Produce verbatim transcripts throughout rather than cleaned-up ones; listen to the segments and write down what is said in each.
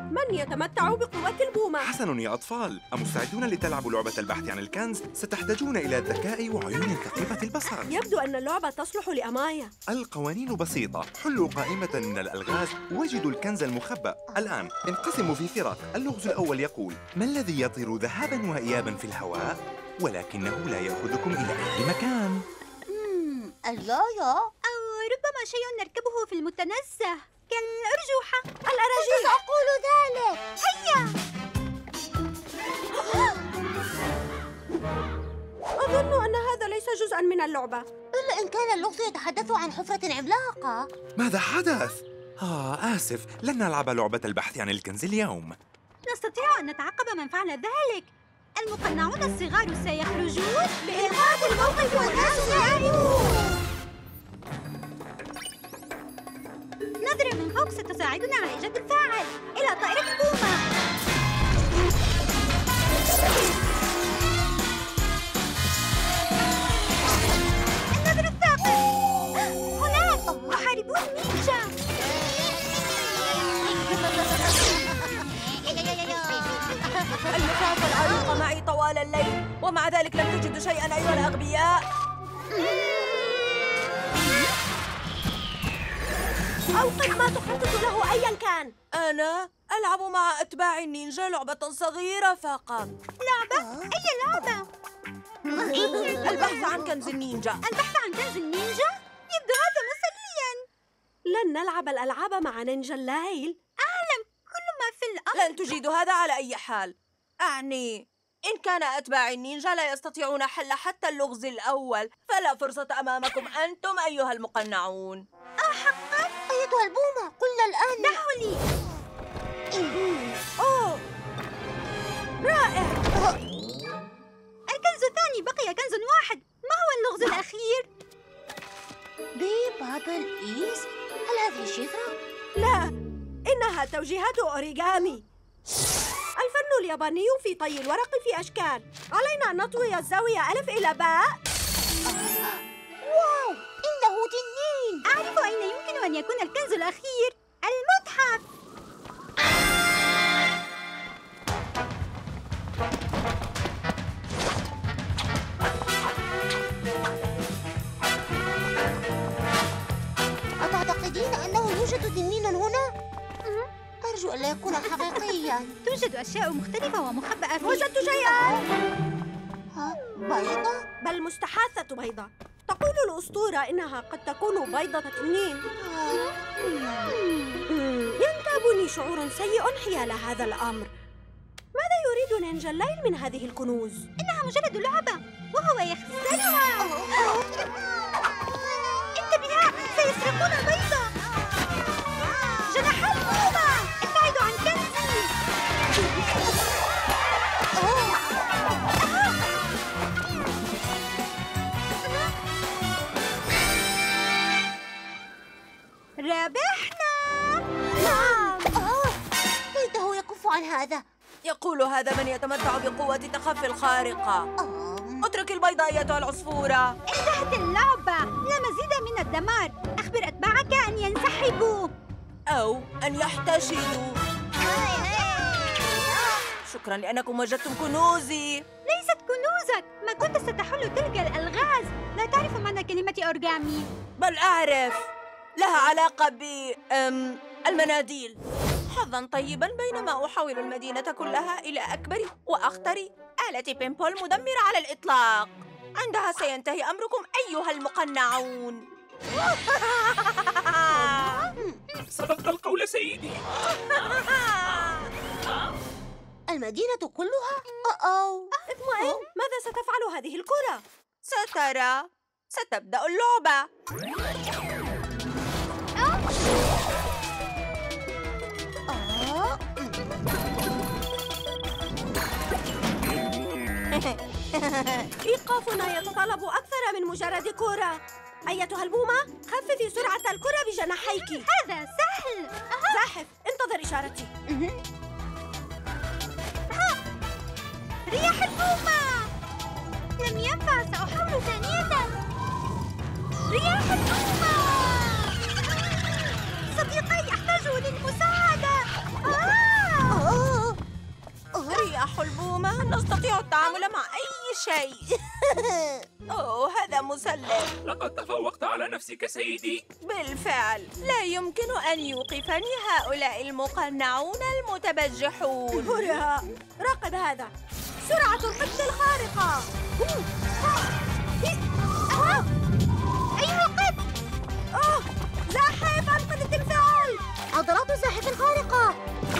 من يتمتع بقوة البومة؟ حسن يا أطفال، أمستعدون لتلعبوا لعبة البحث عن الكنز؟ ستحتاجون إلى الذكاء وعيون ثقيبة البصر. يبدو أن اللعبة تصلح لأمايا. القوانين بسيطة، حلوا قائمة من الألغاز وجدوا الكنز المخبأ. الآن انقسموا في فرق. اللغز الأول يقول: ما الذي يطير ذهابا وإيابا في الهواء ولكنه لا يأخذكم إلى أي مكان؟ اللايا، أو ربما شيء نركبه في المتنزه كالأرجوحة. الأراجيح. سأقول ذلك. هيا. أظن أن هذا ليس جزءاً من اللعبة. إلا إن كان اللغز يتحدث عن حفرة عملاقة. ماذا حدث؟ آه آسف، لن نلعب لعبة البحث عن الكنز اليوم. نستطيع أن نتعقب من فعل ذلك. المقنعون الصغار سيخرجون بإنقاذ الموقف والناس يعرفون. نظرة من فوق ستساعدنا على إيجاد الفاعل. إلى طائرة البومة. النظر الثاقب. هناك محاربون نينجا. المخافة العريقة معي طوال الليل، ومع ذلك لم تجدوا شيئاً أيها الأغبياء. أوقف ما تخطط له أياً كان. أنا ألعب مع أتباع النينجا لعبة صغيرة فقط. لعبة؟ أي لعبة؟ البحث عن كنز النينجا. البحث عن كنز النينجا؟ يبدو هذا مسلياً. لن نلعب الألعاب مع نينجا الليل. أعلم كل ما في الأمر. لن تجيد هذا على أي حال. أعني إن كان أتباع النينجا لا يستطيعون حل حتى اللغز الأول، فلا فرصة أمامكم أنتم أيها المقنعون. أحقاً؟ أيتها البومة، قلنا الآن. دعوا لي. أوه رائع. الكنز الثاني بقي كنز واحد. ما هو اللغز الأخير؟ بي بابل إيس؟ هل هذه شفرة؟ لا، إنها توجيهات أوريغامي. الفن الياباني في طي الورق في أشكال. علينا أن نطوي الزاوية ألف إلى باء. واو، إنه تنين. أعرف أين يمكن أن يكون الكنز الأخير. المتحف. أتعتقدين أنه يوجد تنين هنا؟ أرجو ألا يكون حقيقياً. توجد أشياء مختلفة ومخبأة فيه. وجدت شيئاً. ها؟ بيضة؟ بل مستحاثة بيضة. تقول الأسطورة إنها قد تكون بيضة تنين. ينتابني شعور سيء حيال هذا الأمر. ماذا يريد نينجا الليل من هذه الكنوز؟ إنها مجرد لعبة وهو يخسرها. انتبهوا، سيسرقون البيضة. جناح البومة، ابتعدوا عن كنزي. ربحنا. نعم. آه، ليته يكف عن هذا. يقول هذا من يتمتع بقوة تخفي الخارقة. آه. اترك البيضة أيتها العصفورة. انتهت اللعبة. لا مزيد من الدمار. أخبر أتباعك أن ينسحبوا أو أن يحتشدوا. شكراً لأنكم وجدتم كنوزي. ليست كنوزك. ما كنت ستحل تلك الألغاز. لا تعرف معنى كلمة أورغامي. بل أعرف. لها علاقة ب أم... المناديل. حظاً طيباً بينما أحول المدينة كلها إلى أكبر وأخطر آلة بيمبول مدمرة على الإطلاق. عندها سينتهي أمركم أيها المقنعون. صدقت القول سيدي. المدينة كلها؟ أو اطمئن. ماذا ستفعل هذه الكرة؟ سترى. ستبدأ اللعبة. آه. إيقافنا يتطلب أكثر من مجرد كرة. أيتها البومة، خففي سرعة الكرة بجناحيك. هذا سهل. زاحف، انتظر إشارتي. رياح البومة. لم ينفع، سأحاول ثانية. رياح البومة. صديقي، أحتاج للمساعدة. آه! رياح البومة نستطيع التعامل مع أي شيء. أوه هذا مسلي. لقد تفوقت على نفسك سيدي. بالفعل لا يمكن أن يوقفني هؤلاء المقنعون المتبجحون. هراء، راقب هذا. سرعة القط الخارقة. أيها القط! أوه زاحف أنقذ التمثال. عضلات الزاحف الخارقة.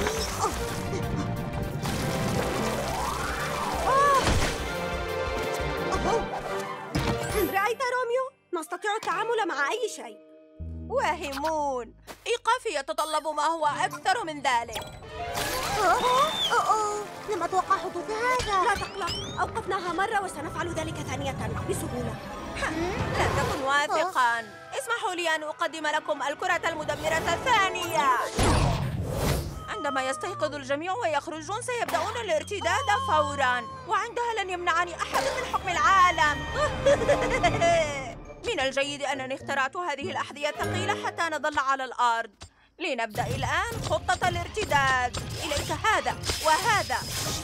رأيت روميو؟ نستطيع التعامل مع أي شيء. واهمون. إيقافي يتطلب ما هو أكثر من ذلك. أوه أوه لم أتوقع حدوث هذا. لا تقلق، أوقفناها مرة وسنفعل ذلك ثانية بسهولة. لا تكن واثقاً. اسمحوا لي أن أقدم لكم الكرة المدمرة الثانية. عندما يستيقظ الجميع ويخرجون سيبدأون الارتداد فوراً، وعندها لن يمنعني أحد من حكم العالم. من الجيد أنني اخترعت هذه الأحذية الثقيلة حتى نظل على الأرض. لنبدأ الآن خطة الارتداد. إليك هذا وهذا.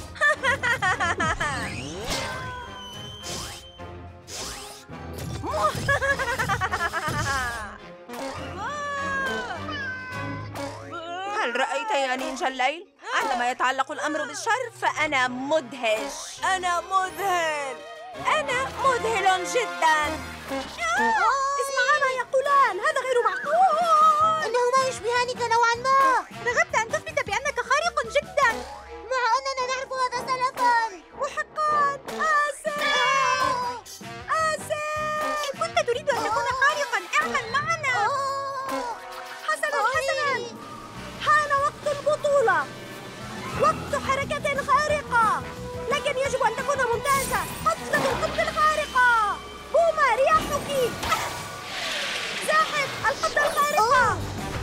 هل رأيت يا نينجا الليل؟ عندما يتعلق الأمر بالشر فأنا مدهش. أنا مذهل. أنا مذهل جدا. اسمعا ما يقولان، هذا غير معقول. إنهما يشبهانك نوعا ما. رغبت أن تثبت بأنك خارق جدا، مع أننا نعرف هذا سلفا. محقا. آسف آسف. إن كنت تريد أن تكون خارقا اعمل معنا. حسنا حسنا، حان وقت البطولة، وقت حركة خارقة، لكن يجب أن تكون ممتازة. قفزة القط الخارقة. بوما رياحك. زاحف القط الخارقة.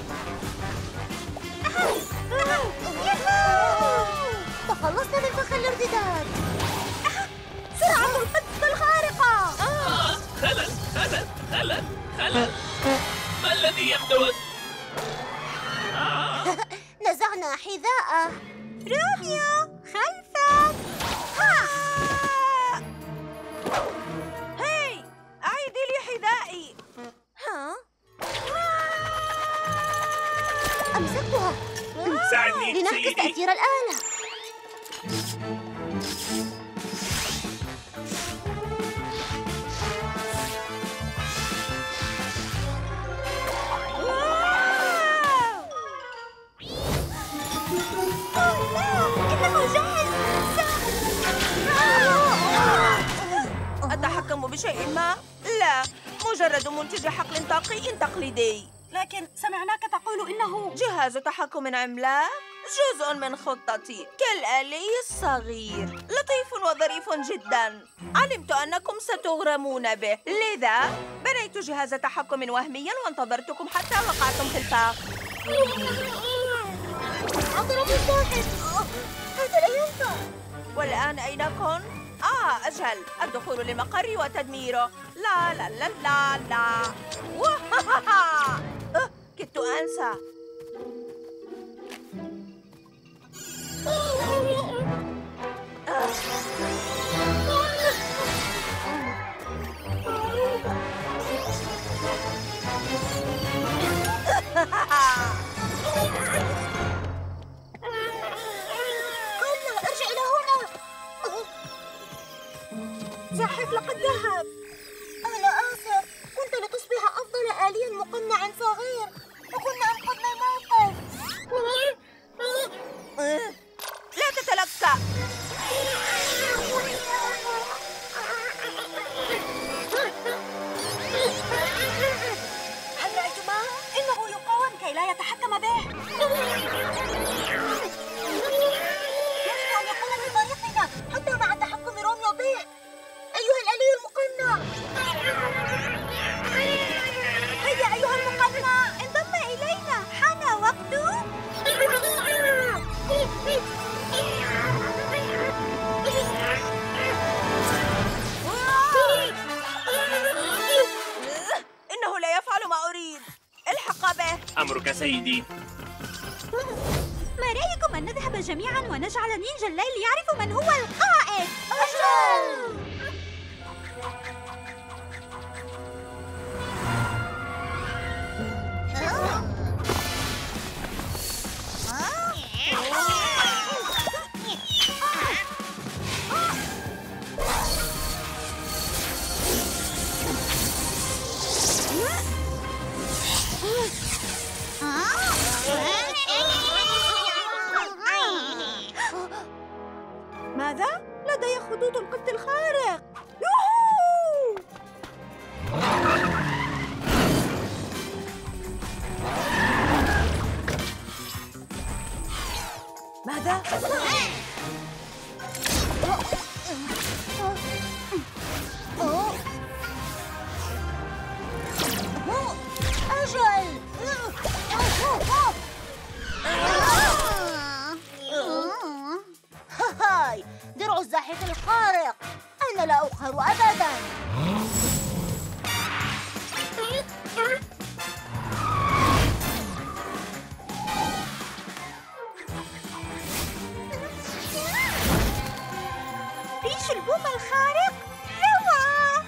تخلصنا من فخ الارتداد. سرعة القط الخارقة. خلل خلل خلل خلل. ما الذي يحدث؟ نزعنا حذاءه. روميو خلفك. هاي أعيدي لي حذائي. ها؟ أمسكتها. ساعدني لنعكس سيدي. تأثير الآلة. أتحكم بشيء ما؟ لا، مجرد منتج حقل طاقي تقليدي. لكن سمعناك تقول إنه جهاز تحكم عملاق، جزء من خطتي كالآلي الصغير، لطيف وظريف جدا. علمت أنكم ستغرمون به، لذا بنيت جهاز تحكم وهميا وانتظرتكم حتى وقعتم في الفخ. أضرب الزاحف. هذا لا ينفع. والآن أين كنت؟ آه أجل، الدخول للمقر وتدميره. لا لا لا لا لا. وهاهاها. أه، كدت أنسى. كلا ارجع إلى هنا. زاحف لقد ذهب. أنا آسف، كنت لتصبح أفضل آليا مقنع صغير، وكنا أنقذنا الموقف. لا تتلكأ. هل رأيتما؟ إنه يقاوم كي لا يتحكم به. يجب أن يكون في طريقنا حتى مع تحكم روميو به. أيها الآلي المقنع. هيا أيها المقنع، انضم إلينا، حان وقته. إنه لا يفعل ما أريد. الحق به. أمرك سيدي. ما ما رأيكم أن نذهب جميعاً ونجعل نينجا الليل يعرف من هو القائد؟ أجل! ماذا؟ لدي خطوط القط الخارق. يوهو! ماذا؟ أجل! هاي درع الزاحف الخارق، أنا لا أقهر أبداً. ريش البوم الخارق روعة.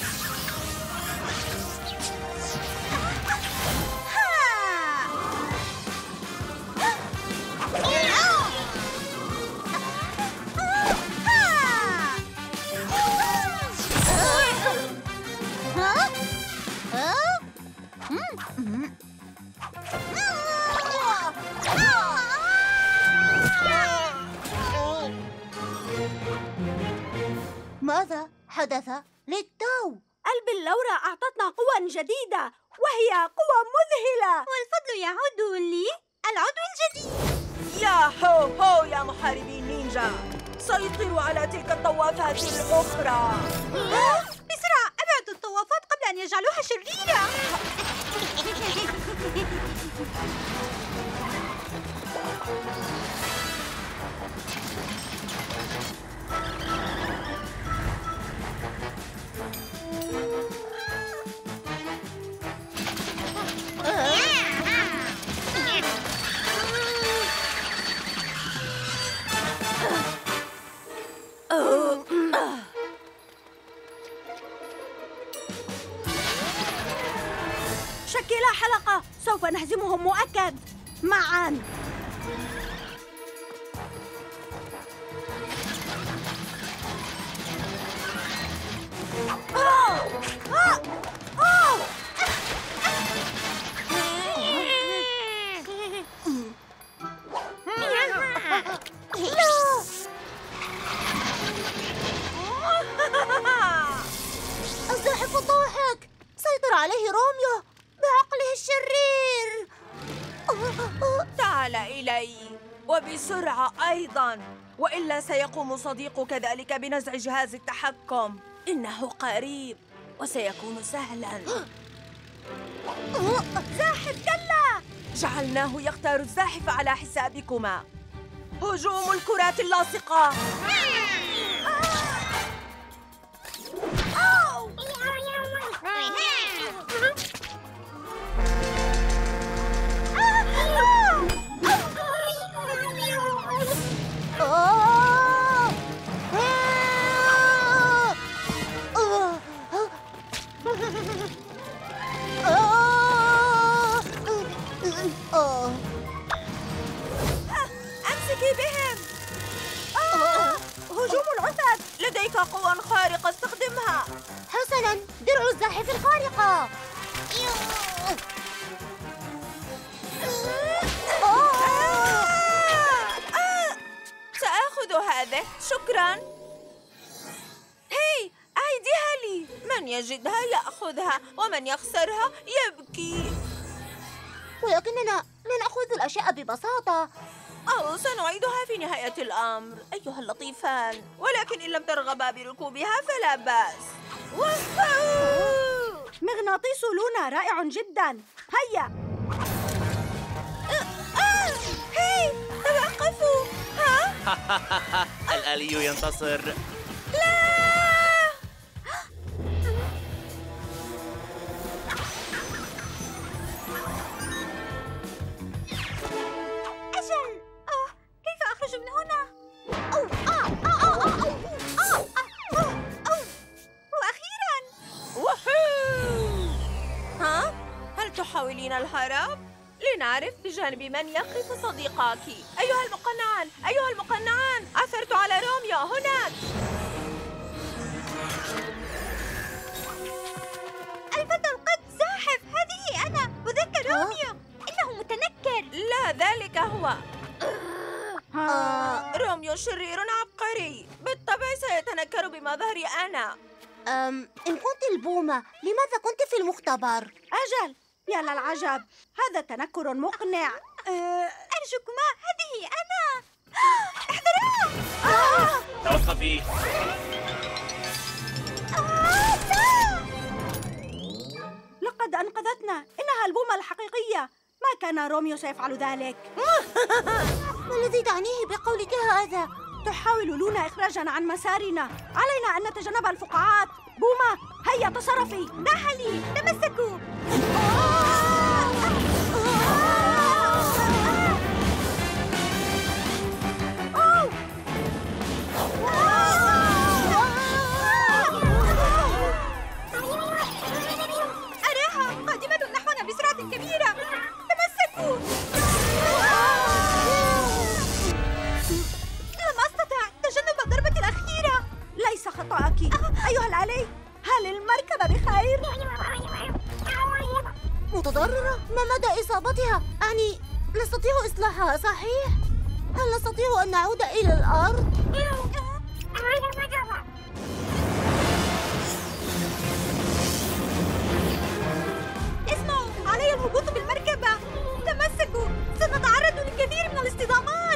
ماذا حدث للتو؟ البلورة أعطتنا قوى جديدة وهي قوى مذهلة، والفضل يعود لي العضو الجديد. يا هو هو يا محاربي النينجا، سيطروا على تلك الطوافات الأخرى. بسرعة أبعدوا الطوافات قبل أن يجعلوها شريرة. شكل حلقة، سوف نهزمهم مؤكد معاً. الزاحف ضاحك، سيطر عليه روميو بعقله الشرير. تعال إلي وبسرعة أيضاً، وإلا سيقوم صديقك ذلك بنزع جهاز التحكم. إنه قريب وسيكون سهلاً. زاحف كلا! جعلناه يختار الزاحف على حسابكما. هجوم الكرات اللاصقة. أمسكي بهم. آه! هجوم العثر، لديك قوى خارقة، استخدمها. حسناً، درع الزاحف الخارقة. سآخذ هذه، شكراً. هي، أعيديها لي. من يجدها يأخذها، ومن يخسرها يبكي. ولكننا لا نأخذ الأشياء ببساطة. أو سنعيدها في نهاية الأمر أيها اللطيفان، ولكن إن لم ترغبا بركوبها فلا بأس. وهو! مغناطيس لونا رائع جدا. هيا. آه! آه! هي، توقفوا. ها؟ الآلي ينتصر. لا! أجل. لنعرف بجانب من يقف صديقاك. أيها المقنعان، أيها المقنعان، عثرت على روميو هناك. الفتى القط زاحف، هذه أنا، وذاك روميو. إنه متنكر. لا، ذلك هو. آه. روميو شرير عبقري، بالطبع سيتنكر بمظهري أنا. أم إن كنت البومة، لماذا كنت في المختبر؟ أجل، يا للعجب، هذا تنكر مقنع. أه، أرجوكما، هذه أنا. احذروا! آه! توقفي. آه، لا! لقد أنقذتنا، إنها البومة الحقيقية. ما كان روميو سيفعل ذلك. ما الذي تعنيه بقولك هذا؟ تحاول لونا إخراجنا عن مسارنا. علينا أن نتجنب الفقاعات. بومة، هيا تصرفي. نحلي، تمسكوا. أراها قادمة نحونا بسرعة كبيرة. تمسكوا. لم أستطع تجنب الضربة الأخيرة. ليس خطأك. أيها العلي، هل المركبة بخير؟ متضررة؟ ما مدى إصابتها؟ أعني نستطيع إصلاحها صحيح؟ هل نستطيع أن نعود إلى الأرض؟ اسمعوا، علي الهبوط بالمركبة. تمسكوا، سنتعرض للكثير من الاصطدامات.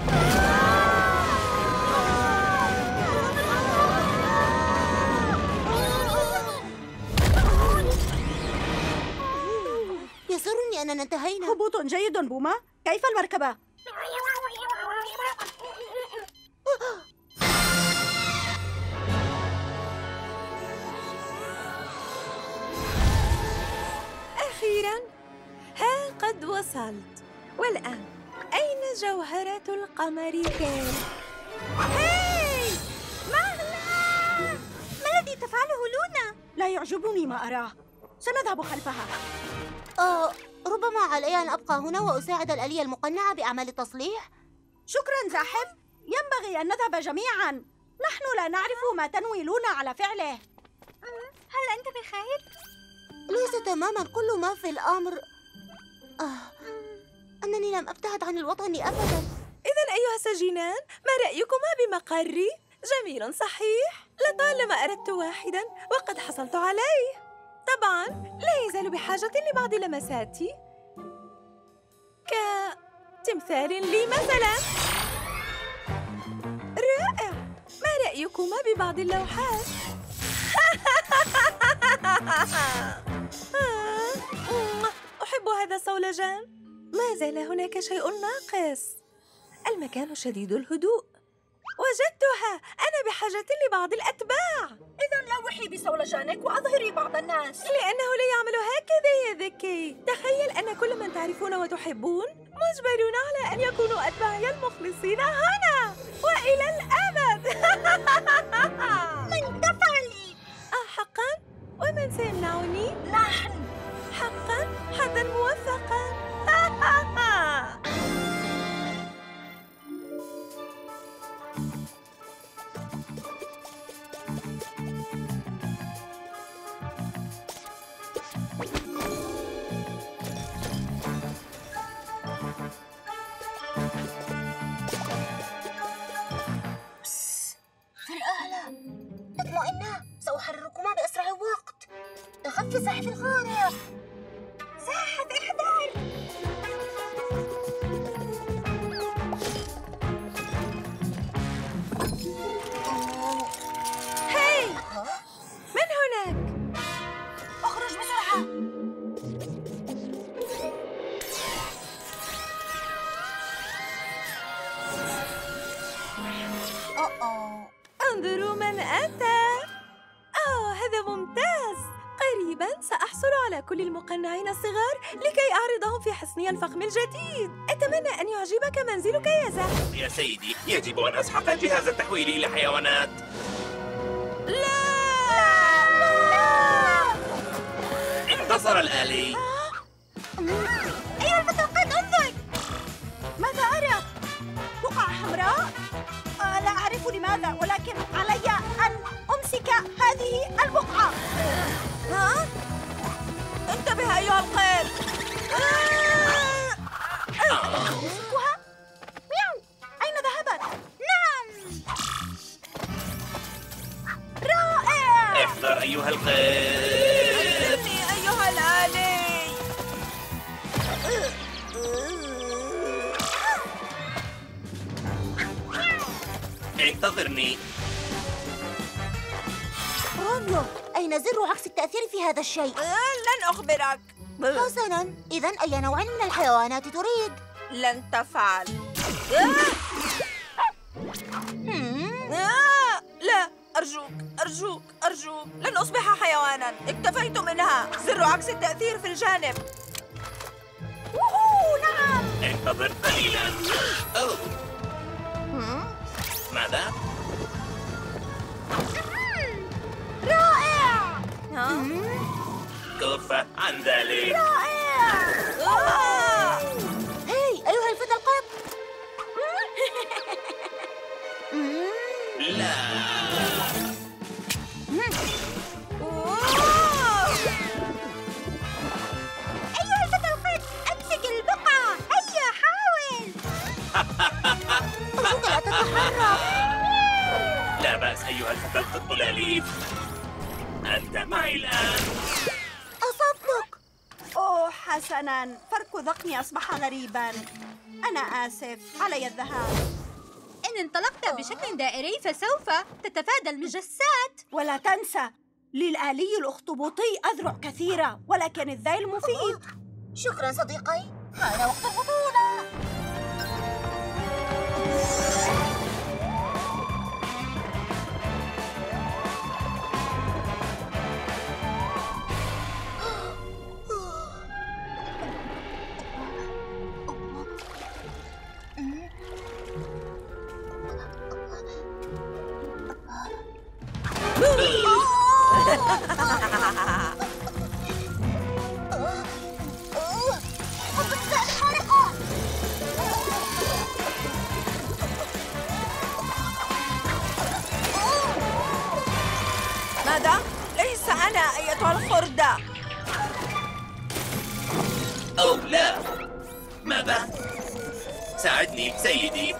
يسرني أننا انتهينا. هبوط جيد بوما. كيف المركبة؟ أخيراً، ها قد وصلت. والآن أين جوهرة القمر كان؟ هاي! مهلا! ما الذي تفعله لونا؟ لا يعجبني ما أراه. سنذهب خلفها. آه، ربما علي أن أبقى هنا وأساعد الآلية المقنعة بأعمال التصليح. شكراً زاحف. ينبغي أن نذهب جميعاً. نحن لا نعرف ما تنوي لونا على فعله. هل أنت بخير؟ ليس تماماً كل ما في الأمر. آه، أنني لم أبتعد عن الوطن أبداً. إذن أيها السجينان، ما رأيكما بمقري؟ جميل صحيح؟ لطالما أردت واحداً وقد حصلت عليه. طبعاً لا يزال بحاجة لبعض لمساتي كتمثال لي مثلاً. رائع! ما رأيكما ببعض اللوحات؟ أحب هذا الصولجان. ما زال هناك شيء ناقص. المكان شديد الهدوء. وجدتها. أنا بحاجة لبعض الأتباع. إذا لوحي بصولجانك وأظهري بعض الناس. لأنه لا يعمل هكذا يا ذكي. تخيل أن كل من تعرفون وتحبون مجبرون على أن يكونوا أتباعي المخلصين هنا وإلى الأبد. من تفعلي؟ آه حقا؟ ومن سيمنعني؟ نحن. حقا؟ حظا موفقا. في الأعلى. اطمئنا، سأحركما بأسرع وقت. تخفي زاحف الغارق. زاحف، احذر! هاي! من هناك؟ اخرج بسرعة. أوه. انظروا من أتى. آه هذا ممتاز. قريباً سأحصل على كل المقنعين الصغار لكي أعرضهم في حصني الفخم الجديد. أتمنى أن يعجبك منزلك يا زاحف. يا سيدي، يجب أن أسحق جهاز التحويل إلى حيوانات. لا! انتصر الآلي. أيها الفتى هذا، ولكن علي أن أمسك هذه البقعة. ها؟ انتبه أيها القرد. أمسكها؟ مياو، أين ذهبت؟ نعم، رائع. احذر أيها القرد. انقذني أيها الآلي. انتظرني. روميو، أين زر عكس التأثير في هذا الشيء؟ لن أخبرك. حسناً، إذن أي نوع من الحيوانات تريد؟ لن تفعل. آه، لا، أرجوك أرجوك أرجوك، لن أصبح حيواناً. اكتفيت منها. زر عكس التأثير في الجانب. ووهو، نعم. انتظر قليلا. أوه. ماذا؟ رائع. ها؟ كف عن ذلك. رائع. آه! هاي أيها الفتى القط. لا. أوه! أيها الفتى القط، أمسك البقعة. هيا حاول. أرجوك لا تتحرك. لا بأس أيها الفتى القط الأليف. أنت معي الآن. أصبتك. أوه حسناً، فرك ذقني أصبح غريباً. أنا آسف، علي الذهاب. إن انطلقت بشكل دائري فسوف تتفادى المجسات. ولا تنسى، للآلي الأخطبوطي أذرع كثيرة، ولكن الذيل مفيد. شكراً صديقي، حان وقت البطولة. ماذا؟ ليس أنا أيتها الخردة. أو لا. ماذا؟ ساعدني سيدي.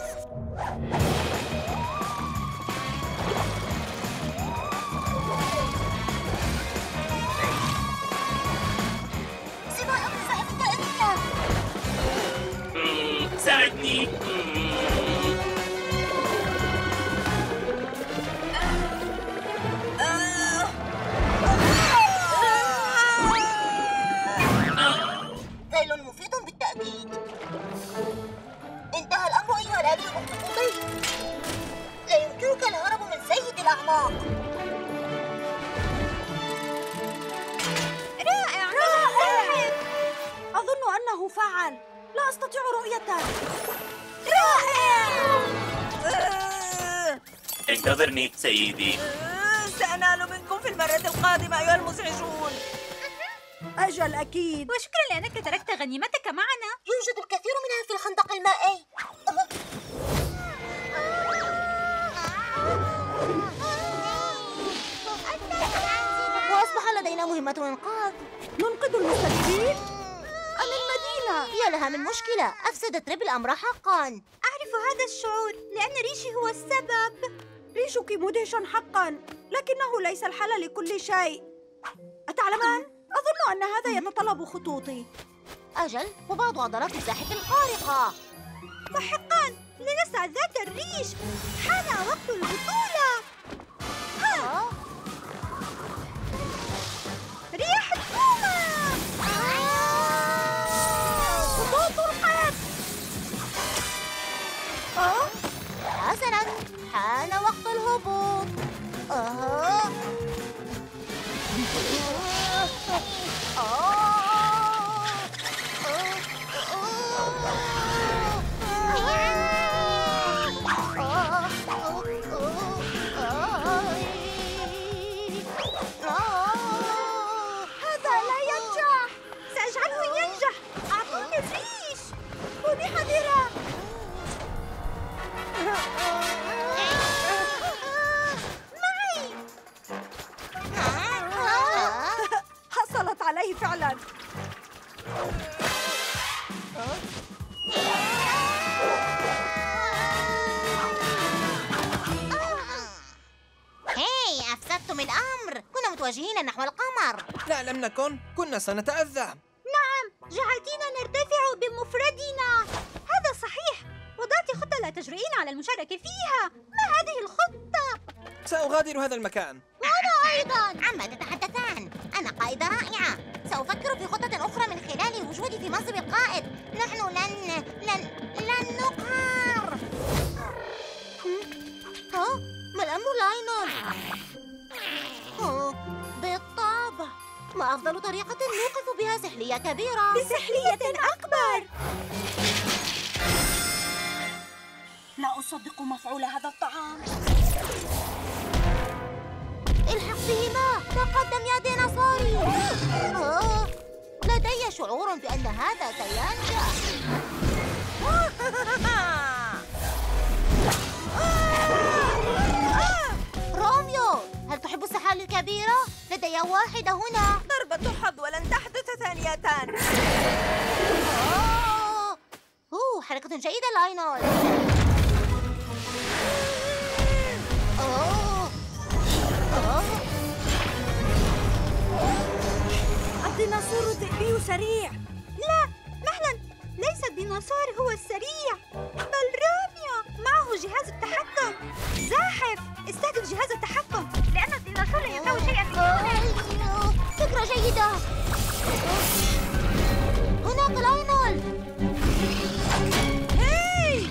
مم، ساعدني. مم. ذيل مفيد بالتأكيد. انتهى الأمر أيها الآلي الأخطبوطي. لا يمكنك الهرب من سيد الأعماق. رائع رائع. أظن أنه فعل. لا أستطيع رؤيته. رائع. آه! انتظرني سيدي. آه! سأنال منكم في المرة القادمة أيها المزعجون. أجل أكيد. وشكرا لأنك تركت غنيمتك معنا. يوجد الكثير منها في الخندق المائي. وأصبح لدينا مهمة إنقاذ. ننقذ المستجيبين؟ أم المدينة؟ يا لها من مشكلة، أفسدت ريب الأمر حقاً. أعرف هذا الشعور لأن ريشي هو السبب. ريشك مدهش حقاً، لكنه ليس الحل لكل شيء. أتعلمان؟ أظن أن هذا يتطلب خطوطي. أجل، وبعض عضلات الزاحف الخارقة. فحقاً لنسعى ذات الريش. حان وقت البطولة. ها؟ رياح البومة. هبوط القرد. أه؟ حسناً، حان وقت الهبوط. أه. هذا لا ينجح. سأجعله ينجح. أعطوني الريش. خذي حذرة. متوجهين نحو القمر. لا، لم نكن. كنا سنتأذى. نعم، جعلتينا نرتفع بمفردنا. هذا صحيح. وضعت خطة لا تجرؤين على المشاركة فيها. ما هذه الخطة؟ سأغادر هذا المكان. وأنا أيضاً. عما تتحدثان؟ أنا قائدة رائعة. سأفكر في خطة أخرى من خلال وجودي في منصب القائد. نحن لن لن لن نقهر. ها؟ ما الأمر لاينون؟ ها؟ بالطبع. ما أفضل طريقة نوقف بها سحلية كبيرة؟ بسحلية أكبر. لا أصدق مفعول هذا الطعام. الحق بهما. تقدم يا ديناصوري. آه. لدي شعور بأن هذا سينجح. روميو، هل تحب السحال الكبيرة؟ لدي واحدة هنا. ضربة حظ ولن تحدث ثانيتان. أوه. أوه، حركة جيدة لاينول. أوه. أوه. الديناصور الذئبي سريع. لا، مهلا. ليس الديناصور هو السريع، بل روميو. معه جهاز التحكم. زاحف، استخدم جهاز التحكم لأن الديناصور لا يساوي شيئا في أوه. فكرة جيدة. هناك لاينول. هاي!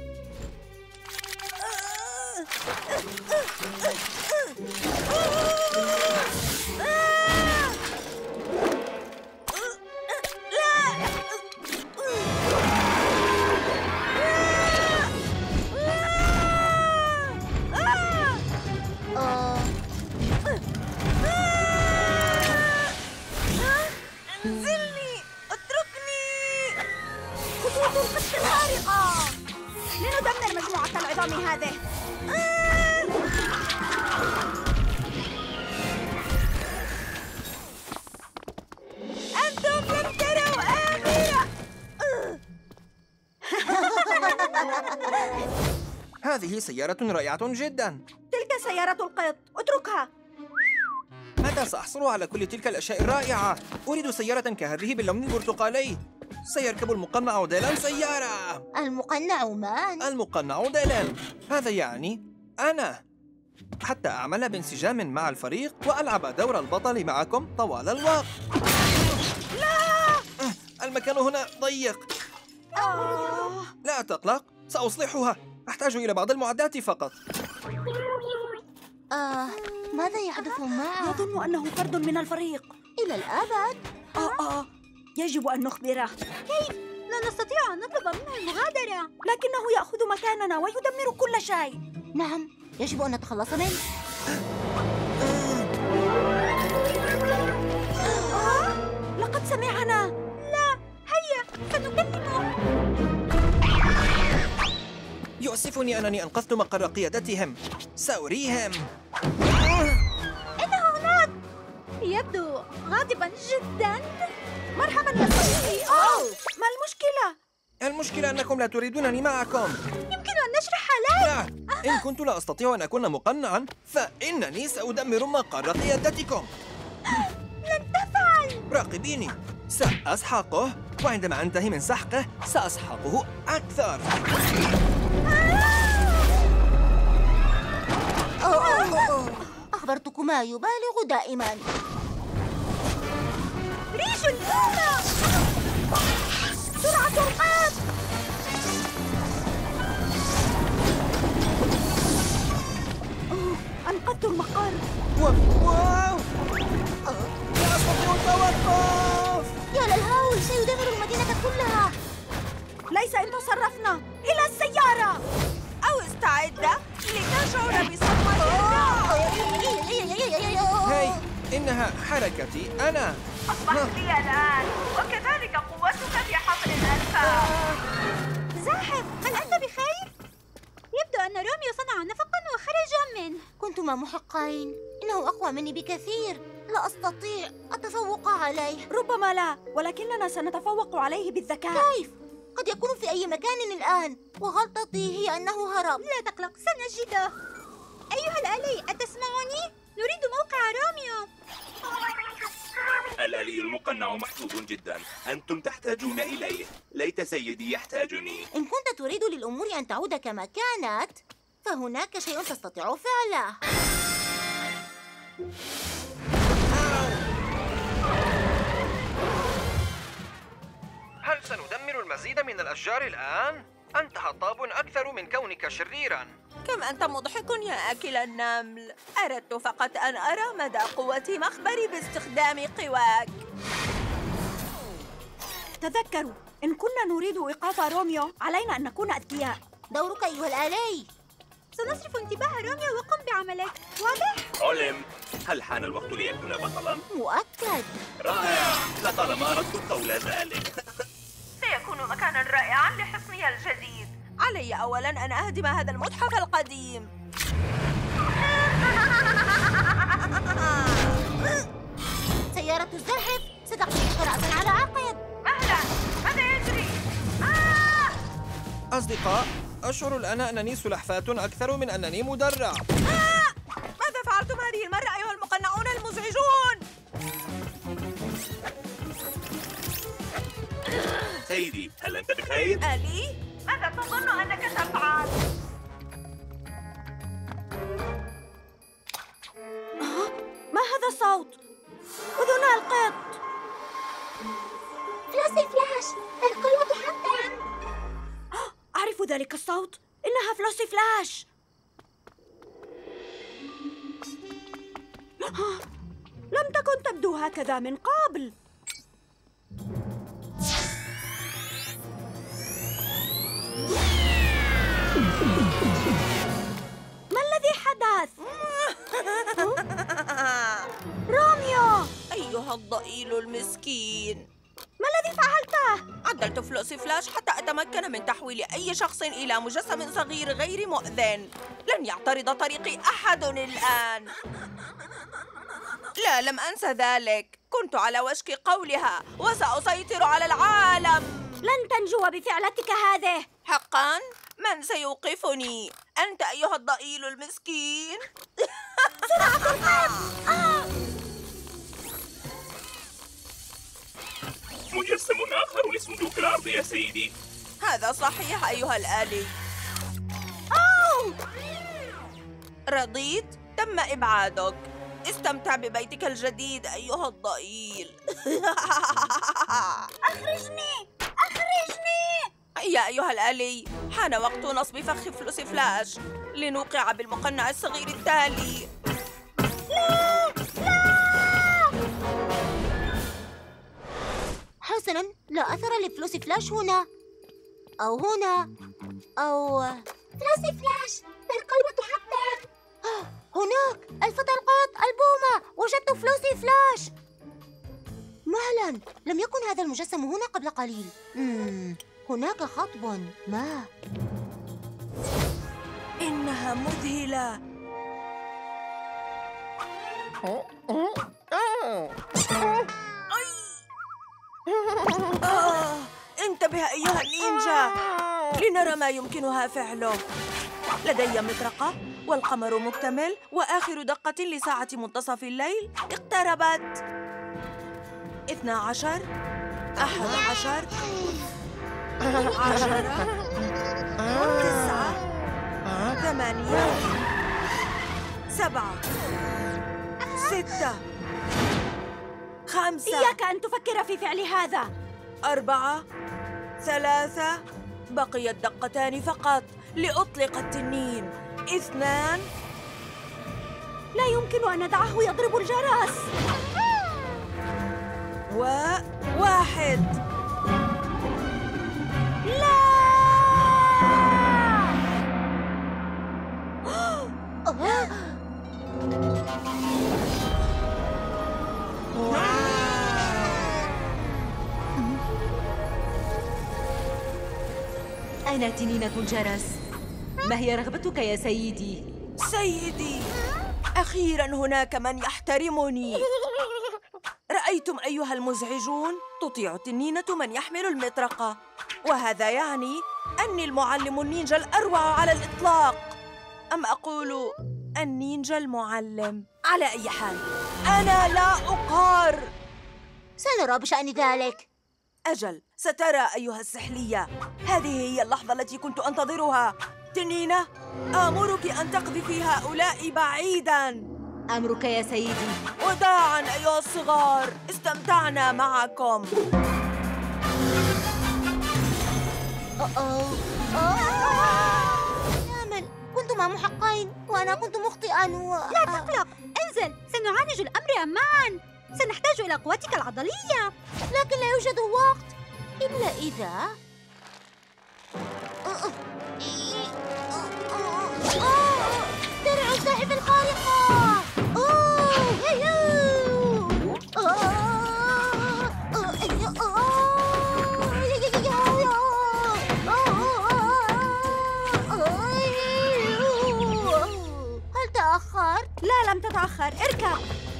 انزلني! اتركني! خطوط القش الخارقة. لندمر مجموعة العظام هذه. أنتم لم تروا آمرة! هذه سيارة رائعة جدا. تلك سيارة القط. اتركها. متى سأحصل على كل تلك الأشياء الرائعة؟ أريد سيارة كهذه باللون البرتقالي. سيركب المقنع ديلان سيارة. المقنع من؟ المقنع ديلان. هذا يعني أنا. حتى أعمل بانسجام مع الفريق وألعب دور البطل معكم طوال الوقت. لا! المكان هنا ضيق. آه. لا تقلق، سأصلحها. أحتاج إلى بعض المعدات فقط. آه، ماذا يحدث معه؟ يظن أنه فرد من الفريق. إلى الأبد؟ آه آه يجب أن نخبره. كيف؟ لا نستطيع أن نطلب منه المغادرة. لكنه يأخذ مكاننا ويدمر كل شيء. نعم، يجب أن نتخلص منه. آه؟ لقد سمعنا. لا، هيا سنكلمه. يؤسفني أنني أنقذت مقر قيادتهم. سأريهم. إنه هناك. يبدو غاضبا جدا. مرحبا يا صديقي. أوه، ما المشكلة؟ المشكلة أنكم لا تريدونني معكم. يمكن أن نشرح لك. لا، إن كنت لا أستطيع أن أكون مقنعا فإنني سأدمر مقر قيادتكم. لن تفعل. راقبيني. سأسحقه، وعندما أنتهي من سحقه سأسحقه أكثر. أوه، أوه، أوه. أخبرتكما يبالغ دائما. ريش الأولى. سرعة القط. أوه، أنقذت المقر. واو! لا أستطيع التوقف. يا للهول، سيدمر المدينة كلها. ليس إن تصرفنا. إلى السيارة. أو استعد لتشعر بصدمة. هاي، إنها حركتي أنا. أصبحت لي الآن، وكذلك قوتك في حفر الأنفاق. زاحف، هل أنت بخير؟ يبدو أن روميو صنع نفقا وخرج منه. كنتما محقين. إنه أقوى مني بكثير. لا أستطيع التفوق عليه. ربما لا، ولكننا سنتفوق عليه بالذكاء. كيف؟ قد يكون في أي مكان الآن، وغلطتي هي أنه هرب. لا تقلق، سنجده. أيها الآلي، أتسمعني؟ نريد موقع روميو. الآلي المقنع محدود جدا. أنتم تحتاجون إليه. ليت سيدي يحتاجني. إن كنت تريد للأمور أن تعود كما كانت فهناك شيء تستطيع فعله. هل سندمر المزيد من الأشجار الآن؟ أنت هطاب أكثر من كونك شريراً. كم أنت مضحك يا أكل النمل. أردت فقط أن أرى مدى قوة مخبري باستخدام قواك. تذكروا، إن كنا نريد إيقاف روميو علينا أن نكون أذكياء. دورك أيها الآلي. سنصرف انتباه روميو وقم بعملك. واضح؟ أولم، هل حان الوقت ليكون بطلاً؟ مؤكد. رائع، لطالما أردت قول ذلك. سيكون مكاناً رائعاً لحصني الجديد. علي أولاً أن أهدم هذا المتحف القديم. سيارة الزاحف ستقلب رأساً على عقب. مهلا، ماذا يجري؟ آه! أصدقاء، أشعر الآن أنني سلحفاة أكثر من أنني مدرع. آه! ماذا فعلتم هذه المرة أيها المقنعون المزعجون؟ سيدي، هل أنت بخير؟ ألي؟ ماذا تظن أنك تفعل؟ ما هذا الصوت؟ أذنها القط. فلوسي فلاش، القوة تحطم. أعرف ذلك الصوت. إنها فلوسي فلاش. لم تكن تبدو هكذا من قبل. ما الذي حدث؟ روميو! أيها الضئيل المسكين، ما الذي فعلته؟ عدلت فلوسي فلاش حتى أتمكن من تحويل أي شخص إلى مجسم صغير غير مؤذن. لن يعترض طريقي أحد الآن. لا، لم أنس ذلك. كنت على وشك قولها وسأسيطر على العالم. لن تنجو بفعلتك هذه. حقاً؟ من سيوقفني؟ أنت أيها الضئيل المسكين. سرعة القط! آه! مجسم آخر لصندوق العرض يا سيدي. هذا صحيح أيها الآلي. أوه! رضيت؟ تم إبعادك. استمتع ببيتك الجديد أيها الضئيل. أخرجني! أخرجني! يا أيها الآلي، حان وقت نصب فخ فلوس فلاش لنوقع بالمقنع الصغير التالي. لا! لا! حسناً، لا أثر لفلوس فلاش هنا أو هنا أو فلوس فلاش، القلب تحطم. هناك الفتى القط البومة. وجدت فلوسي فلاش. مهلاً، لم يكن هذا المجسم هنا قبل قليل. مم. هناك خطب ما. إنها مذهلة. آه، انتبه أيها النينجا لنرى ما يمكنها فعله. لدي مطرقة والقمر مكتمل وآخر دقة لساعة منتصف الليل اقتربت. اثنا عشر، أحد عشر، عشرة، تسعة، ثمانية، سبعة، ستة، خمسة. إياك أن تفكر في فعل هذا. أربعة، ثلاثة، بقيت دقتان فقط لأطلق التنين. اثنان. لا يمكن أن ندعه يضرب الجرس. وواحد. لا! أنا تنينة الجرس. ما هي رغبتك يا سيدي؟ سيدي، أخيراً هناك من يحترمني. رأيتم أيها المزعجون؟ تطيع التنينة من يحمل المطرقة، وهذا يعني أني المعلم النينجا الأروع على الإطلاق. أم أقول النينجا المعلم. على أي حال، أنا لا أقار. سنرى بشأن ذلك. أجل، سترى أيها السحلية. هذه هي اللحظة التي كنت أنتظرها. تنينة، آمرك أن تقذفي هؤلاء بعيداً. أمرك يا سيدي. وداعاً أيها الصغار، استمتعنا معكم. أوه. أوه. آمل، كنتما محقين وأنا كنت مخطئاً و... لا تقلق، انزل، سنعالج الأمر معا. سنحتاج إلى قوتك العضلية. لكن لا يوجد وقت إلا إذا درع الساحب الخارقة. هل تأخرت؟ لا، لم تتأخر، اركب.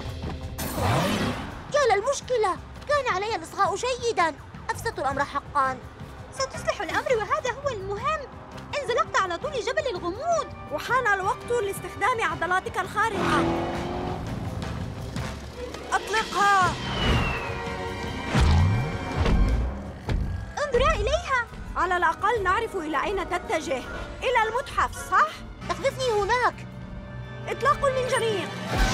يا للمشكلة، كان علي الإصغاء جيداً. أفسدت الأمر حقاً. ستصلح الأمر وهذا هو المهم. انزلقت على طول جبل الغموض، وحان الوقت لاستخدام عضلاتك الخارقة. أطلقها. انظرا إليها. على الأقل نعرف إلى أين تتجه. إلى المتحف، صح؟ اقذفني هناك. إطلاق المنجنيق.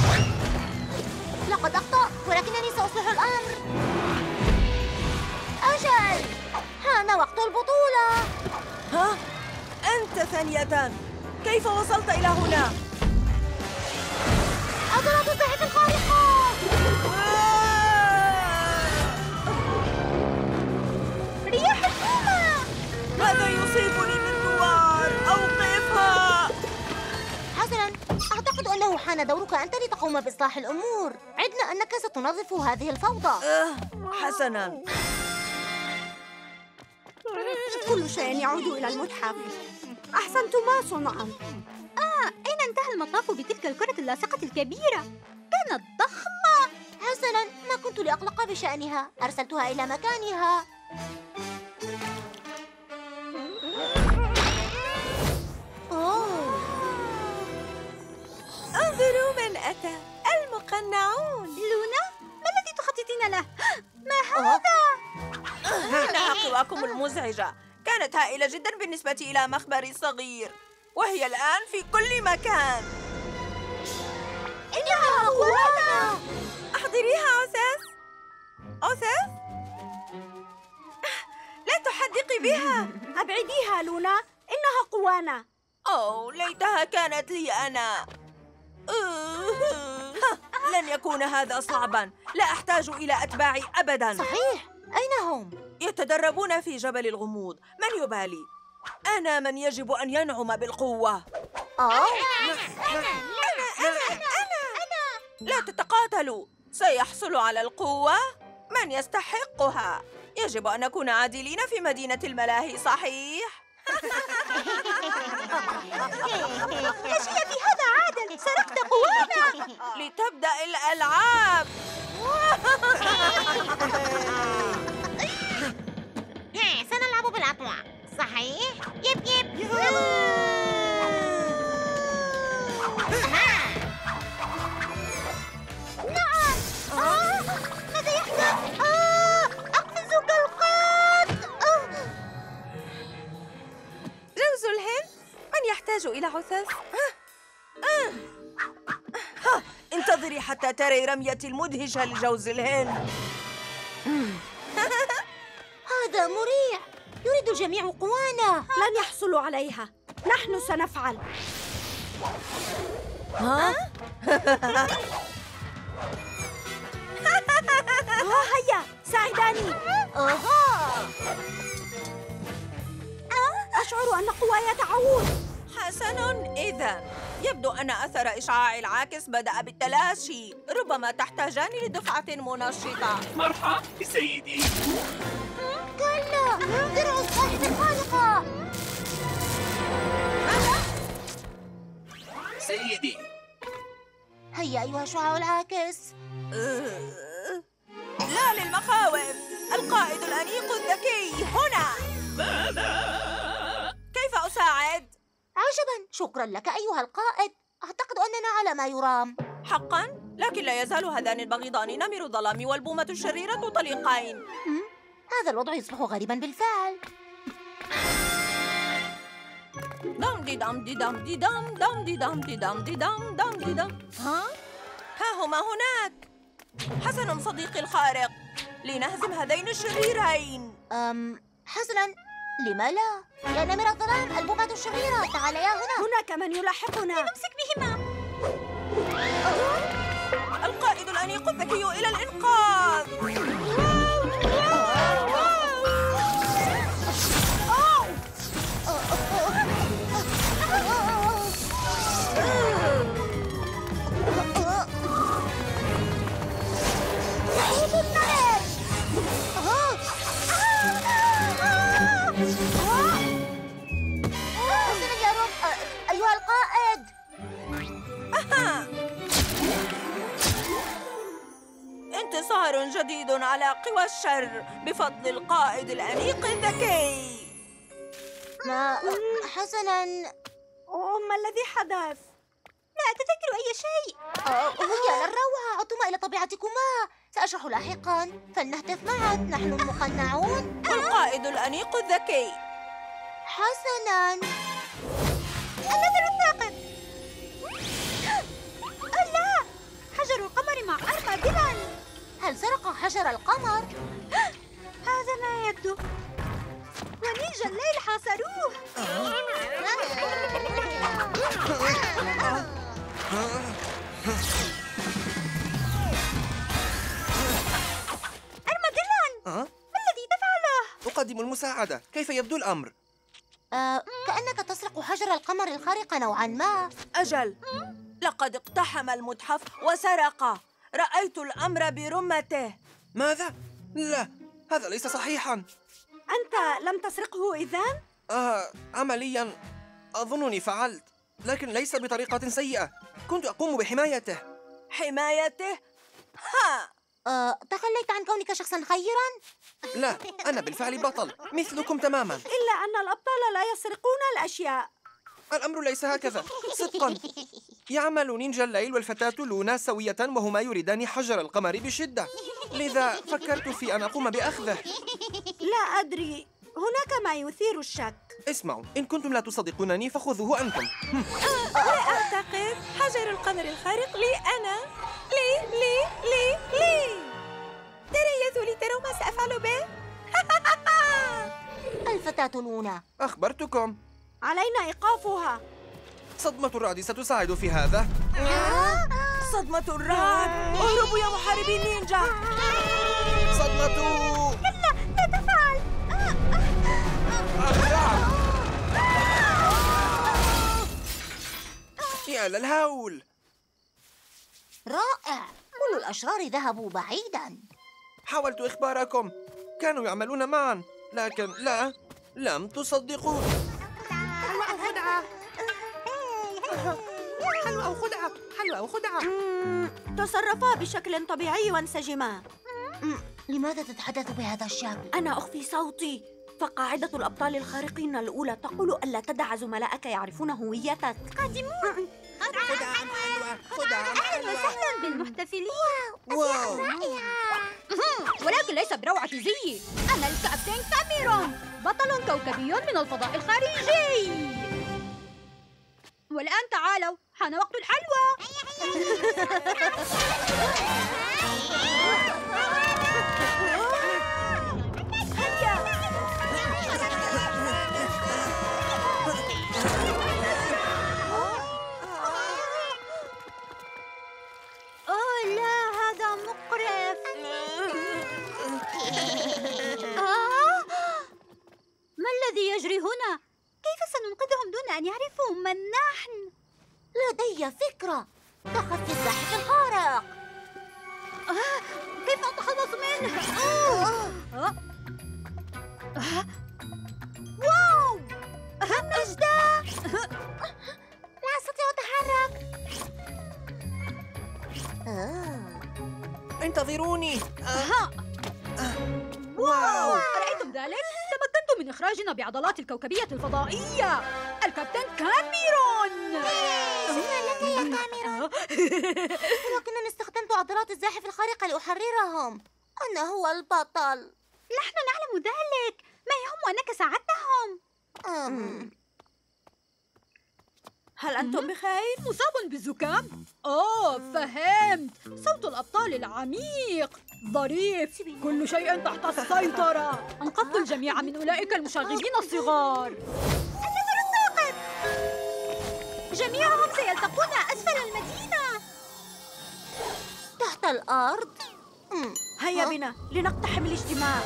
لقد أخطأت، ولكنني سأصلح الأمر. أجل، حان وقت البطولة. ها؟ أنت ثانية، كيف وصلت إلى هنا؟ عضلات الساحب الخارقة. رياح البومة. ماذا يصيبني من دوار؟ أوقفها. حسناً، أعتقد أنه حان دورك أنت لتقوم بإصلاح الأمور. عدنا أنك ستنظف هذه الفوضى. أه، حسناً. كل شيء يعود إلى المتحف. أحسنتما صنعاً. آه، أين انتهى المطاف بتلك الكرة اللاصقة الكبيرة؟ كانت ضخمة. حسناً، ما كنت لأقلق بشأنها. أرسلتها إلى مكانها. أوه. انظروا من أتى، المقنعون. لونا، ما الذي تخططين له؟ ما هذا؟ إنها قواكم المزعجة، كانت هائلة جدا بالنسبة إلى مخبري الصغير، وهي الآن في كل مكان. إنها قوانا. أحضريها عساس. عساس، لا تحدقي بها. أبعديها لونا، إنها قوانا. أوه، ليتها كانت لي أنا. ها، لن يكون هذا صعباً. لا أحتاج إلى أتباعي أبداً. صحيح، أين هم؟ يتدربون في جبل الغموض. من يبالي؟ أنا من يجب أن ينعم بالقوة. أوه. أنا أنا أنا أنا لا تتقاتلوا. سيحصل على القوة من يستحقها. يجب أن نكون عادلين في مدينة الملاهي، صحيح؟ لا شيء في هذا عادل، سرقت قوانا. لتبدأ الألعاب. سنلعب بالأطواق، صحيح؟ يب يب. نعم. آه، ماذا يحدث؟ آه، أقفز كالقط. جوز الهند، من يحتاج إلى عساس؟ آه. آه. انتظري حتى تري رميتي المدهشة لجوز الهند. هذا مريح. يريد الجميع قوانا. لن يحصلوا عليها، نحن سنفعل. ها؟ ها هيا، ساعداني. أها. أشعر أن قواي تعود. حسن، إذا يبدو أن أثر إشعاع العاكس بدأ بالتلاشي. ربما تحتاجان لدفعة منشطة. مرحبا سيدي. كلا، درع الساحب الخارقة. سيدي، هيا أيها الشعاع العاكس. أه. لا للمخاوف. القائد الأنيق الذكي هنا. ماذا؟ كيف أساعد؟ عجباً، شكراً لك أيها القائد. أعتقد أننا على ما يرام. حقاً؟ لكن لا يزال هذان البغيضان نمر الظلام والبومة الشريرة طليقين. هذا الوضع يصبح غريبا بالفعل. دم دي دم دي دم دي دم دم دي دم دي دم دي دم دم دي دم. ها؟ ها هما هناك. حسنا صديقي الخارق، لنهزم هذين الشريرين. أم حسنا، لما لا؟ يا نمر الظلام، البومات الشريرة، تعاليا هنا. هناك من يلاحقنا. نمسك بهما. القائد الأنيق الذكي إلى الإنقاذ. حسنا يا روب، أيها القائد. انتصار جديد على قوى الشر بفضل القائد الأنيق الذكي. ما حسنا، ما الذي حدث؟ لا أتذكر أي شيء. يا للروعة، عدتما إلى طبيعتكما. سأشرح لاحقا، فلنهتف معا، نحن المقنعون. والقائد الأنيق الذكي. حسنا. النذر الثاقب. أه لا، حجر القمر مع أرماديلان. هل سرق حجر القمر؟ هذا ما يبدو. ونينجا الليل حاصروه. أرماديلان، أه؟ ما الذي تفعله؟ أقدم المساعدة. كيف يبدو الأمر؟ آه، كأنك تسرق حجر القمر الخارق نوعا ما. أجل، لقد اقتحم المتحف وسرق. رأيت الأمر برمته. ماذا؟ لا، هذا ليس صحيحاً. أنت لم تسرقه إذن؟ آه، عملياً أظنني فعلت، لكن ليس بطريقة سيئة. كنت أقوم بحمايته. حمايته؟ ها! آه، تخليت عن كونك شخصا خيرا؟ لا، أنا بالفعل بطل مثلكم تماماً. إلا أن الأبطال لا يسرقون الأشياء. الأمر ليس هكذا صدقاً. يعمل نينجا الليل والفتاة لونا سوية، وهما يريدان حجر القمر بشدة، لذا فكرت في أن أقوم بأخذه. لا أدري، هناك ما يثير الشك. اسمعوا، إن كنتم لا تصدقونني فخذوه أنتم. لا أعتقد. حجر القمر الخارق لي أنا. لي لي لي لي. ترى يا ذولي، تروا ما سأفعل به؟ الفتاة لونا. أخبرتكم. علينا إيقافها. صدمة الرعد ستساعد في هذا. صدمة الرعد. اهربوا يا محاربي النينجا. صدمة كلا، لا تفعل. الرعد. يا للهول. رائع، كل الأشرار ذهبوا بعيدا. حاولت إخباركم، كانوا يعملون معا، لكن لا، لم تصدقوا. حلوة أو خدعة؟ حلوة أو خدعة؟ حلوة أو خدعة؟ تصرفا بشكل طبيعي وانسجما. لماذا تتحدث بهذا الشكل؟ أنا أخفي صوتي، فقاعدة الأبطال الخارقين الأولى تقول ألا تدع زملائك يعرفون هويتك. قادمون. خدعة حلوة، خدعة أهلا حلوة. وسهلا بالمحتفلين. واو. ولكن ليس بروعة زيي. أنا الكابتن كاميرون، بطل كوكبي من الفضاء الخارجي. والآن تعالوا، حان وقت الحلوى. أوه لا، هذا مقرف. آه؟ ما الذي يجري هنا؟ كيف سننقذهم دون أن يعرفوا من نحن؟ لدي فكرة، تخفي الزاحف الخارق. آه، كيف أتخلص منه؟ آه. آه. آه. واو! النجدة! لا أستطيع التحرك. آه. انتظروني. أها. واو! أرأيتم ذلك؟ تمكنت من إخراجنا بعضلات الكوكبية الفضائية الكابتن كاميرون. شكرا لك يا كاميرون. ولكنني استخدمت عضلات الزاحف الخارقة لأحررهم. أنا هو البطل. نحن نعلم ذلك. ما يهم أنك ساعدتهم. أم. هل أنتم بخير؟ مصاب بالزكام؟ آه فهمت، صوت الأبطال العميق ظريف، كل شيء تحت السيطرة. أنقذت الجميع من أولئك المشاغبين الصغار. النفر الثاقب، جميعهم سيلتقون أسفل المدينة. تحت الأرض؟ أم. هيا بنا لنقتحم الاجتماع.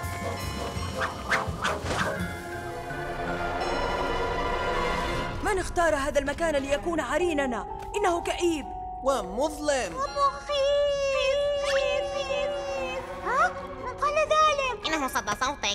من اختار هذا المكان ليكون عريننا؟ إنه كئيب ومظلم. ومخيف. ها؟ من قال ذلك؟ إنه صدى صوتك.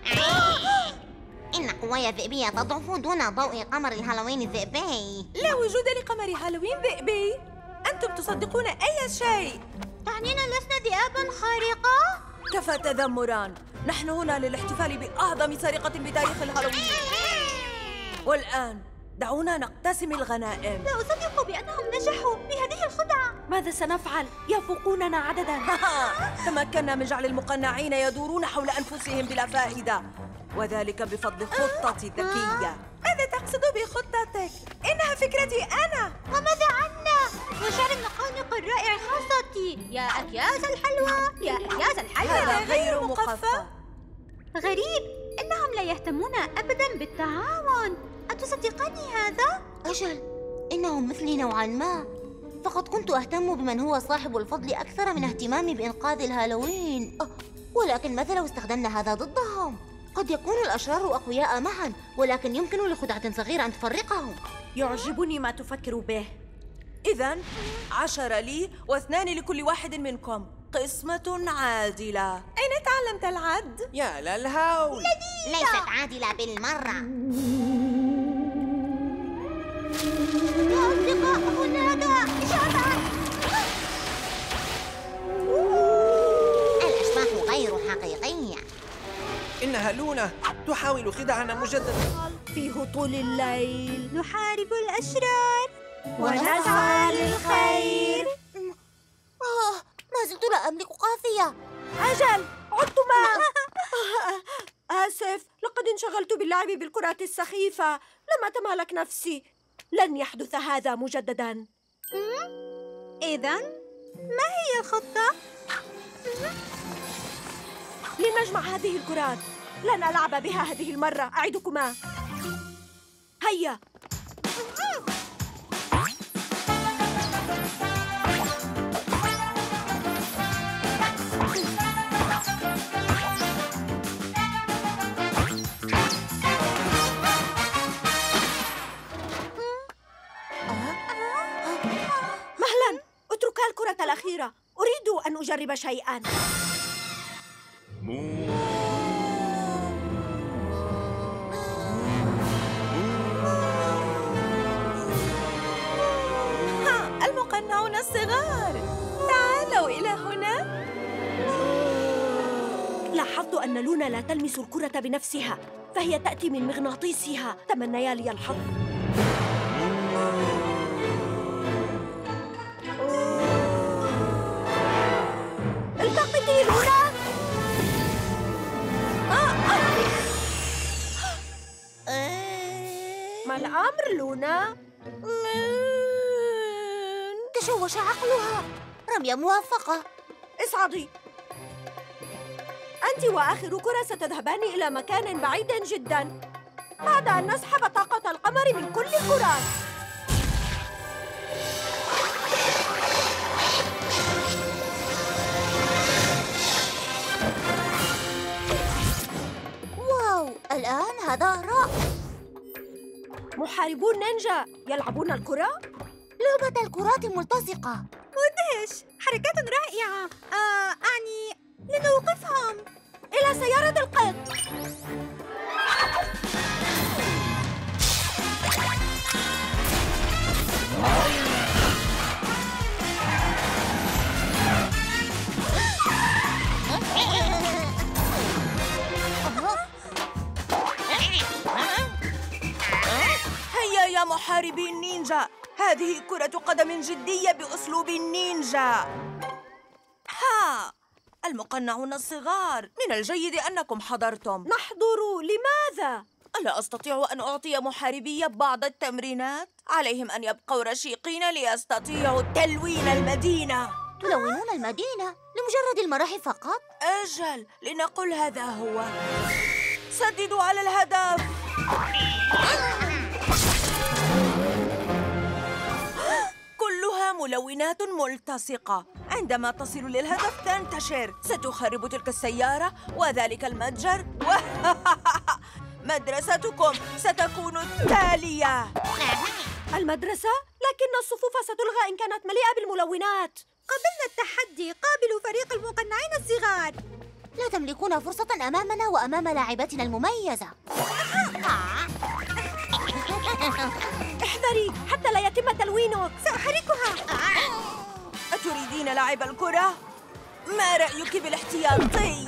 إن قواي الذئبية تضعف دون ضوء قمر الهالوين الذئبي. لا وجود لقمر هالوين ذئبي. أنتم تصدقون أي شيء. تعنينا لسنا ذئابا خارقة؟ كفى تذمران، نحن هنا للاحتفال بأعظم سرقة بتاريخ الهالوين. والآن دعونا نقتسم الغنائم. لا أصدق بأنهم نجحوا بهذه الخدعة. ماذا سنفعل؟ يفوقوننا عددا. تمكنا من جعل المقنعين يدورون حول أنفسهم بلا فائدة، وذلك بفضل خطتي الذكية. ماذا تقصد بخطتك؟ إنها فكرتي أنا. وماذا عنا؟ وشعر النقانق الرائع خاصتي. يا أكياس الحلوى، يا أكياس الحلوى. هذا غير مقفى. غريب، إنهم لا يهتمون أبداً بالتعاون. أتصدقاني هذا؟ أجل، إنهم مثلي نوعاً ما. فقد كنت أهتم بمن هو صاحب الفضل أكثر من اهتمامي بإنقاذ الهالوين. أه، ولكن ماذا لو استخدمنا هذا ضدهم؟ قد يكون الأشرار أقوياء معاً، ولكن يمكن لخدعة صغيرة أن تفرقهم. يعجبني ما تفكر به. إذن عشرة لي واثنان لكل واحد منكم. قسمة عادلة. أين تعلمت العد؟ يا للهول. ليست عادلة بالمرة. يا أصدقاء، هناك إشارة. الأشباح غير حقيقية. إنها لونا تحاول خداعنا مجددا. في هطول الليل نحارب الأشرار ونسعى للخير. آه، ما زلت لا أملك قافية. أجل، عدت معه. آسف، لقد انشغلت باللعب بالكرات السخيفة. لم أتمالك نفسي. لن يحدث هذا مجددا. إذن ما هي الخطة؟ لنجمع هذه الكرات. لن ألعب بها هذه المرة، أعدكما. هيا. مهلا، اتركا الكرة الأخيرة. أريد أن أجرب شيئا. ها، المقنعون الصغار، تعالوا إلى هنا. لاحظت أن لونا لا تلمس الكرة بنفسها، فهي تأتي من مغناطيسها. تمنيا لي الحظ. التقطي لونا. آه آه. ما الأمر لونا؟ تشوش عقلها. رمية موفقة. اصعدي. أنت وآخر كرة ستذهبان إلى مكان بعيد جدا بعد أن نسحب طاقة القمر من كل الكرات. واو، الآن هذا رائع. محاربون نينجا يلعبون الكرة؟ لعبة الكرات ملتصقة. مدهش، حركات رائعة. آه أعني لنوقفهم. إلى سيارة القط. يا محاربي النينجا، هذه كرة قدم جدية بأسلوب النينجا. ها، المقنعون الصغار، من الجيد أنكم حضرتم. نحضر، لماذا؟ ألا أستطيع أن أعطي محاربي بعض التمرينات؟ عليهم أن يبقوا رشيقين ليستطيعوا تلوين المدينة. تلونون المدينة لمجرد المرح فقط؟ أجل، لنقل هذا هو. سددوا على الهدف. كلها ملونات ملتصقة. عندما تصل للهدف تنتشر. ستخرب تلك السيارة وذلك المتجر و... مدرستكم ستكون التالية. المدرسة؟ لكن الصفوف ستلغى إن كانت مليئة بالملونات. قبلنا التحدي، قابلوا فريق المقنعين الصغار. لا تملكون فرصة أمامنا وأمام لاعبتنا المميزة. احذري حتى لا يتم تلوينك، سأحركها. أتريدين لعب الكرة؟ ما رأيك بالاحتياطي؟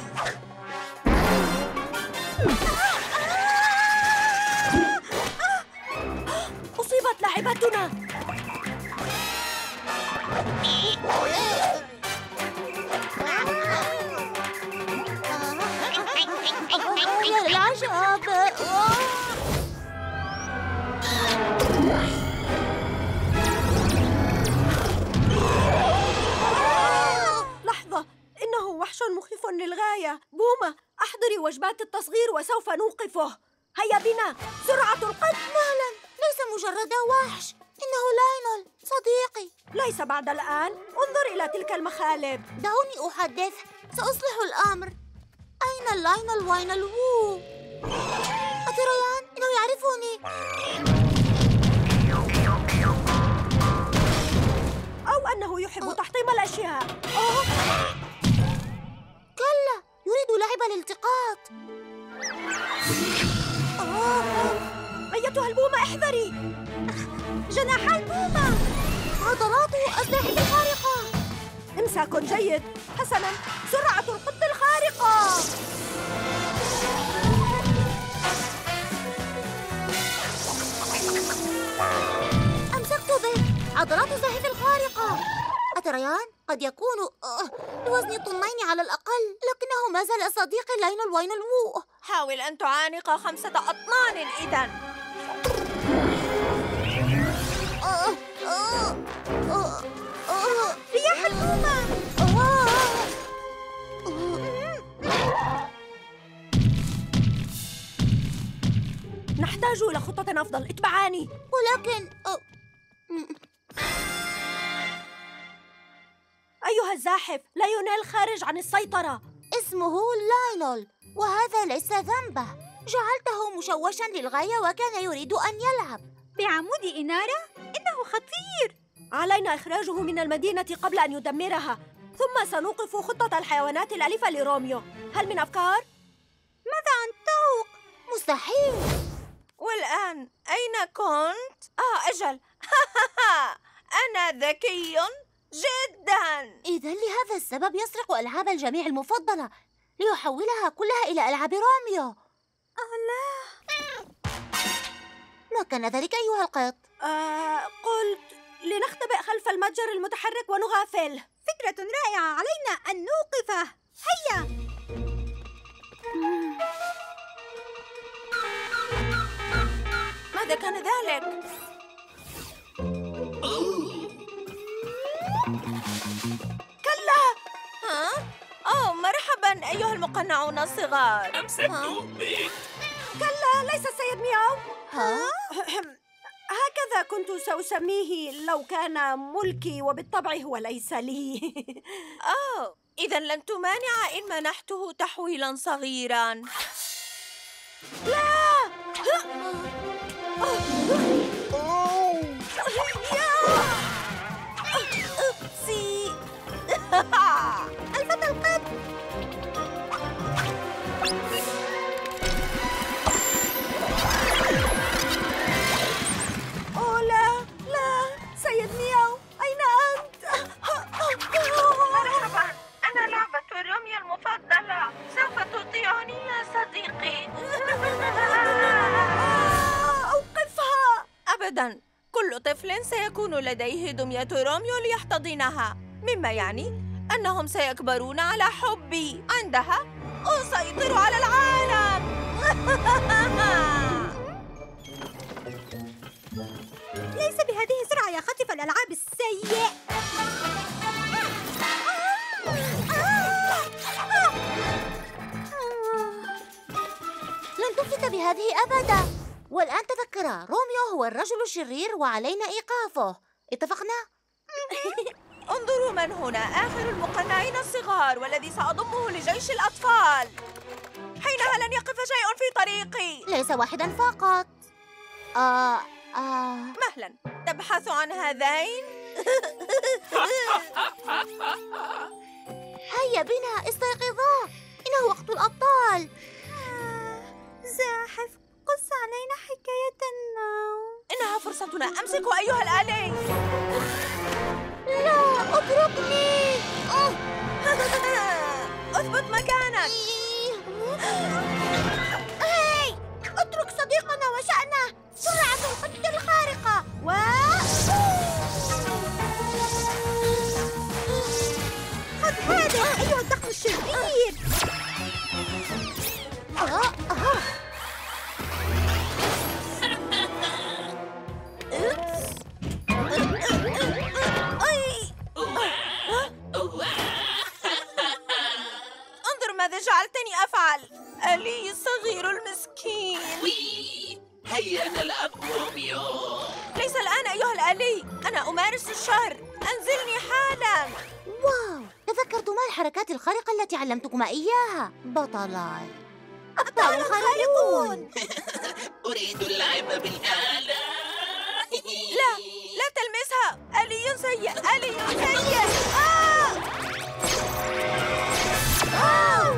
أصيبت لاعبتنا. يا العجب. لحظة، إنه وحش مخيف للغاية. بومة، أحضري وجبات التصغير وسوف نوقفه. هيا بنا، سرعة القط. مهلا، ليس مجرد وحش، إنه لاينول صديقي. ليس بعد الآن، انظر إلى تلك المخالب. دعوني أحدث، سأصلح الأمر. أين اللاينول واينول وو؟ أتريان إنه يعرفني؟ أو أنه يحب تحطيم الأشياء. أوه. كلا، يريد لعب الالتقاط. أيتها البومة، احذري. جناح البومة، عضلاته الساحل الخارقة. إمساك جيد. حسناً، سرعة القط الخارقة. أمسكت به. عضلات زاحف الخارقة. أتريان قد يكون بوزن طنين على الأقل، لكنه ما زال صديقي لاينول واينول وو. حاول أن تعانق خمسة أطنان إذن. رياح البومة. نحتاج إلى خطة أفضل، اتبعاني. ولكن أيها الزاحف، ليونيل خارج عن السيطرة. اسمه لاينول، وهذا ليس ذنبه. جعلته مشوشا للغاية وكان يريد أن يلعب. بعمود إنارة؟ إنه خطير. علينا إخراجه من المدينة قبل أن يدمرها، ثم سنوقف خطة الحيوانات الأليفة لروميو. هل من أفكار؟ ماذا عن توق؟ مستحيل. والآن أين كنت؟ آه أجل. أنا ذكي جداً. إذا لهذا السبب يسرق ألعاب الجميع المفضلة ليحولها كلها إلى ألعاب روميو. أه لا. ما كان ذلك أيها القط؟ آه قلت لنختبئ خلف المتجر المتحرك ونغافل. فكرة رائعة، علينا أن نوقفه. هيا. ماذا كان ذلك؟ كلا. ها؟ أوه مرحبا أيها المقنعون الصغار. أمسكت بك. كلا، ليس السيد مياو. ها؟ هكذا كنت سأسميه لو كان ملكي، وبالطبع هو ليس لي. أوه، إذا لن تمانع إن منحته تحويلاً صغيراً. لا! أوبسي. الفتى القط. أوه لا، لا، سيد مياو، أين أنت؟ مرحبا، أنا لعبة روميو المفضلة. سوف تطيعني يا صديقي. إذن كل طفل سيكون لديه دمية روميو ليحتضنها، مما يعني أنهم سيكبرون على حبي. عندها أسيطر على العالم. ليس بهذه السرعة يا خاطف الألعاب السيء. لن تفلت بهذه أبدا. والآن تذكرا، روميو هو الرجل الشرير وعلينا إيقافه. اتفقنا؟ انظروا من هنا، آخر المقنعين الصغار والذي سأضمه لجيش الأطفال. حينها لن يقف شيء في طريقي. ليس واحدا فقط. آه آه مهلا، تبحث عن هذين؟ هيا بنا، استيقظا، إنه وقت الأبطال. زاحف، قص علينا حكاية النوم. إنها فرصتنا، أمسكوا أيها الآلي. لا، اتركني. اثبت مكانك. هاي، اترك صديقنا وشأنه. سرعة القط الخارقة. و خذ هذا أيها الضخم الشرير. آه آه. انظر ماذا جعلتني أفعل. ألي الصغير المسكين. وي، هيا نلعب روميو. ليس الآن أيها الآلي، أنا أمارس الشر. أنزلني حالا. واو، تذكرتما الحركات الخارقة التي علمتكما إياها. بطلان، أبطال خارقون. أريد اللعب بالآلة. لا، لا تلمسها. آلي سيء، آلي سيء. آه! آه!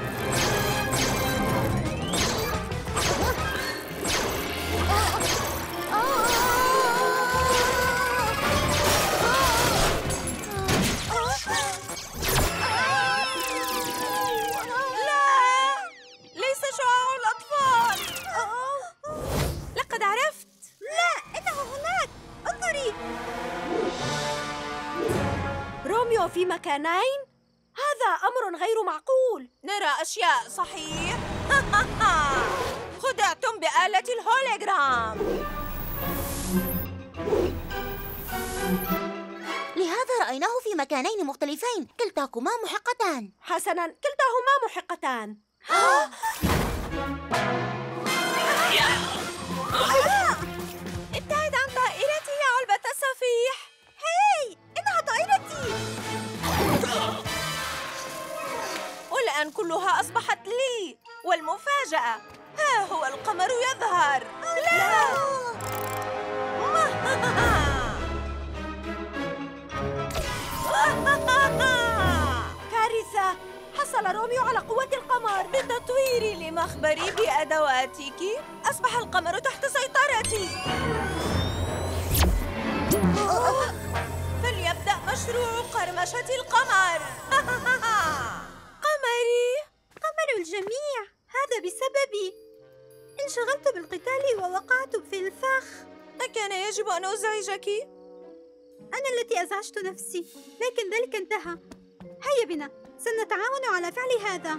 في مكانين؟ هذا أمر غير معقول. نرى أشياء صحيح؟ خدعتم بآلة الهولوجرام. لهذا رأيناه في مكانين مختلفين، كلتاكما محقتان. حسناً، كلتاهما محقتان. ابتعد عن طائرتي يا علبة الصفيح. هاي، إنها طائرتي. والآن كلها أصبحت لي. والمفاجأة، ها هو القمر يظهر. لا! كارثة! حصل روميو على قوة القمر. بتطويري لمخبري بأدواتك أصبح القمر تحت سيطرتي. فليبدأ مشروع قرمشة القمر. قمري، قمر الجميع، هذا بسببي. انشغلت بالقتال ووقعت في الفخ. أكان يجب أن أزعجك؟ أنا التي أزعجت نفسي، لكن ذلك انتهى. هيا بنا، سنتعاون على فعل هذا.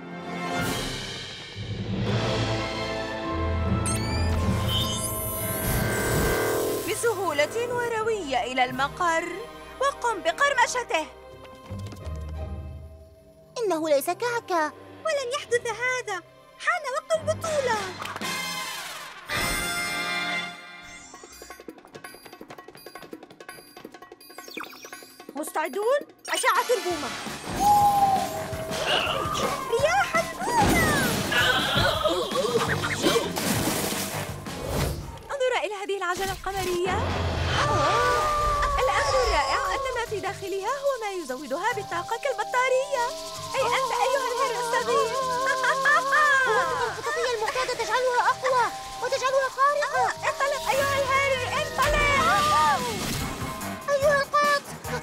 بسهولة وروية إلى المقر وقم بقرمشته. إنه ليس كعكة. ولن يحدث هذا. حان وقت البطولة. مستعدون؟ أشعة البومة. رياح البومة. انظر إلى هذه العجلة القمرية. الأمر الرائع أن ما في داخلها هو ما يزودها بالطاقة كالبطارية. أي أنت أيها الهر الصغير. قوتك الخططية المعتادة تجعلها أقوى وتجعلها خارقة. انطلق أيها الهر، انطلق. أيها القط.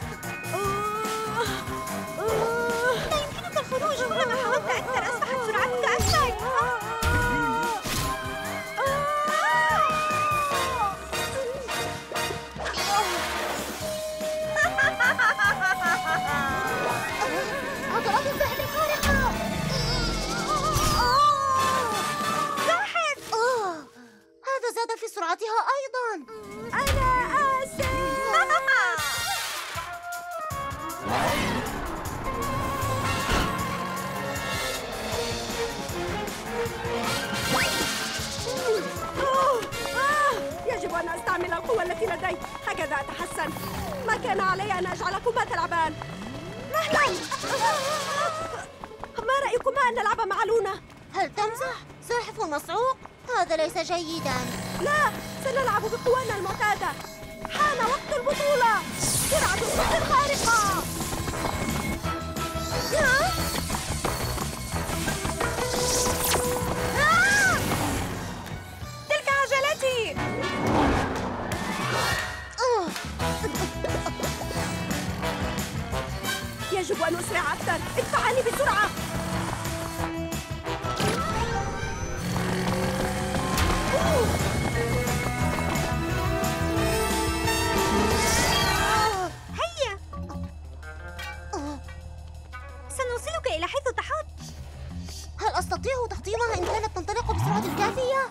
لا يمكنك الخروج. كلما حاولت أكثر أصبحت سرعتك أكثر. أختها أيضاً. أنا آسف. أوه، آه، يجب أن أستعمل القوة التي لدي، هكذا أتحسن. ما كان علي أن أجعلكما تلعبان. مهلا. ما رأيكما أن نلعب مع لونا؟ هل تمزح؟ زاحف مصعوق؟ هذا ليس جيداً. لا، سنلعب بقوانا المعتادة. حان وقت البطولة. سرعة الصوت الخارقة. ها؟ آه! تلك عجلتي. أوه. يجب أن أسرع أكثر. ادفعني بسرعة. هيا، سنوصلك إلى حيث تحط. هل أستطيع تحطيمها إن كانت تنطلق بسرعة الكافية؟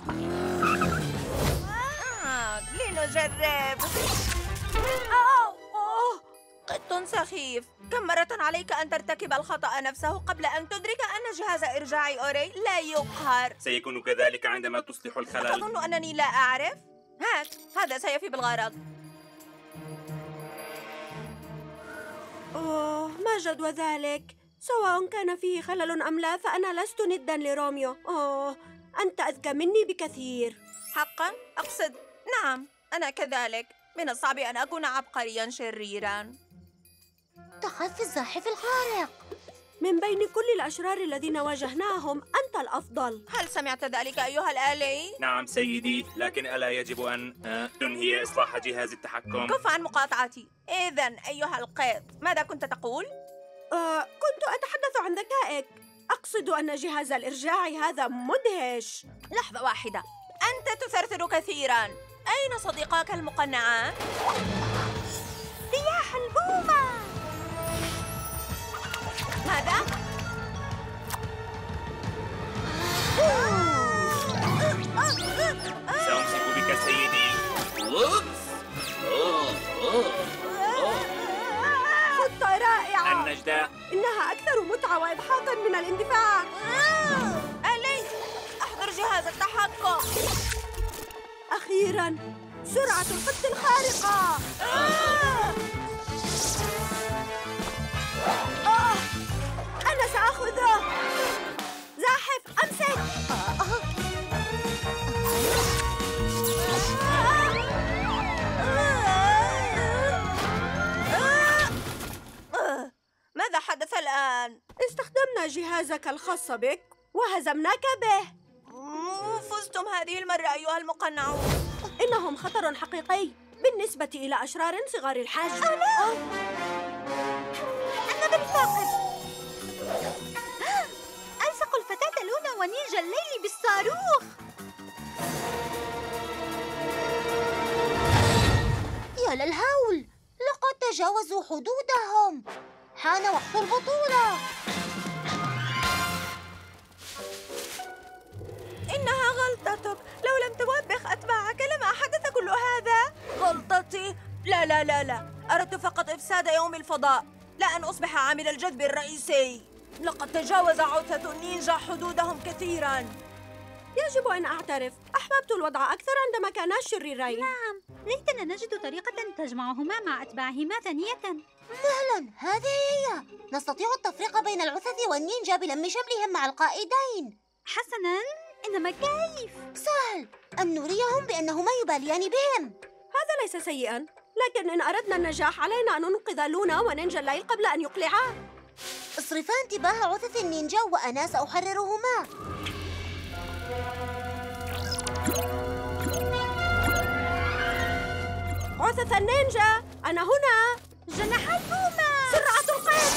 آه، لنجرب. أوه، أوه، قط سخيف. كم مرة عليك أن ترتكب الخطأ نفسه قبل أن تدرك أن جهاز إرجاع أوري لا يقهر؟ سيكون كذلك عندما تصلح الخلل. أظن أنني لا أعرف. هات، هذا سيفي بالغرض. أوه، ما جدوى ذلك؟ سواء كان فيه خلل أم لا فأنا لست نداً لروميو. أوه، أنت أذكى مني بكثير. حقاً؟ أقصد نعم، أنا كذلك. من الصعب أن أكون عبقرياً شريراً. تخفي الزاحف الخارق. من بين كل الأشرار الذين واجهناهم أنت الأفضل. هل سمعت ذلك أيها الآلي؟ نعم سيدي، لكن ألا يجب أن آه، تنهي إصلاح جهاز التحكم؟ كف عن مقاطعتي. إذن أيها القط، ماذا كنت تقول؟ آه، كنت أتحدث عن ذكائك. أقصد أن جهاز الإرجاع هذا مدهش. لحظة واحدة، أنت تثرثر كثيراً. أين صديقاك المقنعان؟ رياح البومة. ماذا؟ سأمسك بك سيدي. خطة رائعة. النجدة. إنها أكثر متعة وإضحاكاً من الاندفاع. آلي، أحضر جهاز التحكم. أخيراً، سرعة القط الخارقة. آه! آه! أنا سأخذه. زاحف، أمسك. آه، ماذا حدث الآن؟ استخدمنا جهازك الخاص بك وهزمناك به. مم، فزتم هذه المرة أيها المقنعون. إنهم خطر حقيقي بالنسبة إلى أشرار صغار الحجم. أو لا! أنا بالفقد. ألصق الفتاة لونا ونينجا الليل بالصاروخ. يا للهول، لقد تجاوزوا حدودهم. حان وقت البطولة. إنها غلطتك. لو لم توبخ أتباعك لما حدث كل هذا. غلطتي؟ لا لا لا لا، أردت فقط إفساد يوم الفضاء، لا أن أصبح عامل الجذب الرئيسي. لقد تجاوز عثة النينجا حدودهم كثيراً. يجب أن أعترف، أحببت الوضع أكثر عندما كانا شريرين. نعم، ليتنا نجد طريقة تجمعهما مع أتباعهما ثانية. مهلا، هذه هي. نستطيع التفريق بين العثث والنينجا بلم شملهم مع القائدين. حسناً، إنما كيف؟ سهل، أن نريهم بأنهما يباليان بهم. هذا ليس سيئاً، لكن إن أردنا النجاح علينا أن ننقذ لونا ونينجا الليل قبل أن يقلعا. اصرفا انتباه عثث النينجا وأنا سأحررهما. عثث النينجا، أنا هنا. جناح البومة. سرعة القط.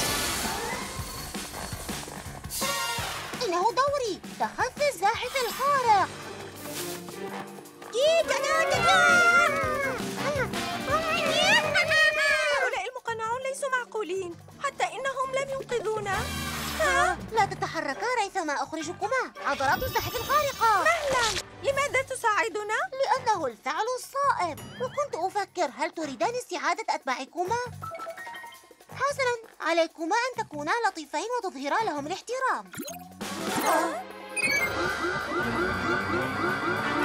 إنه دوري، تخفي الزاحف الخارق. هؤلاء المقنعون ليسوا معقولين، حتى إنهم لم ينقذونا. لا تتحركا ريثما أخرجكما. عضلات الزاحف الخارقة. مهلا، لماذا تساعدنا؟ لأنه إنه الفعل الصائب. وكنت أفكر هل تريدان استعادة أتباعكما؟ حسناً، عليكما أن تكونا لطيفين وتظهرا لهم الاحترام.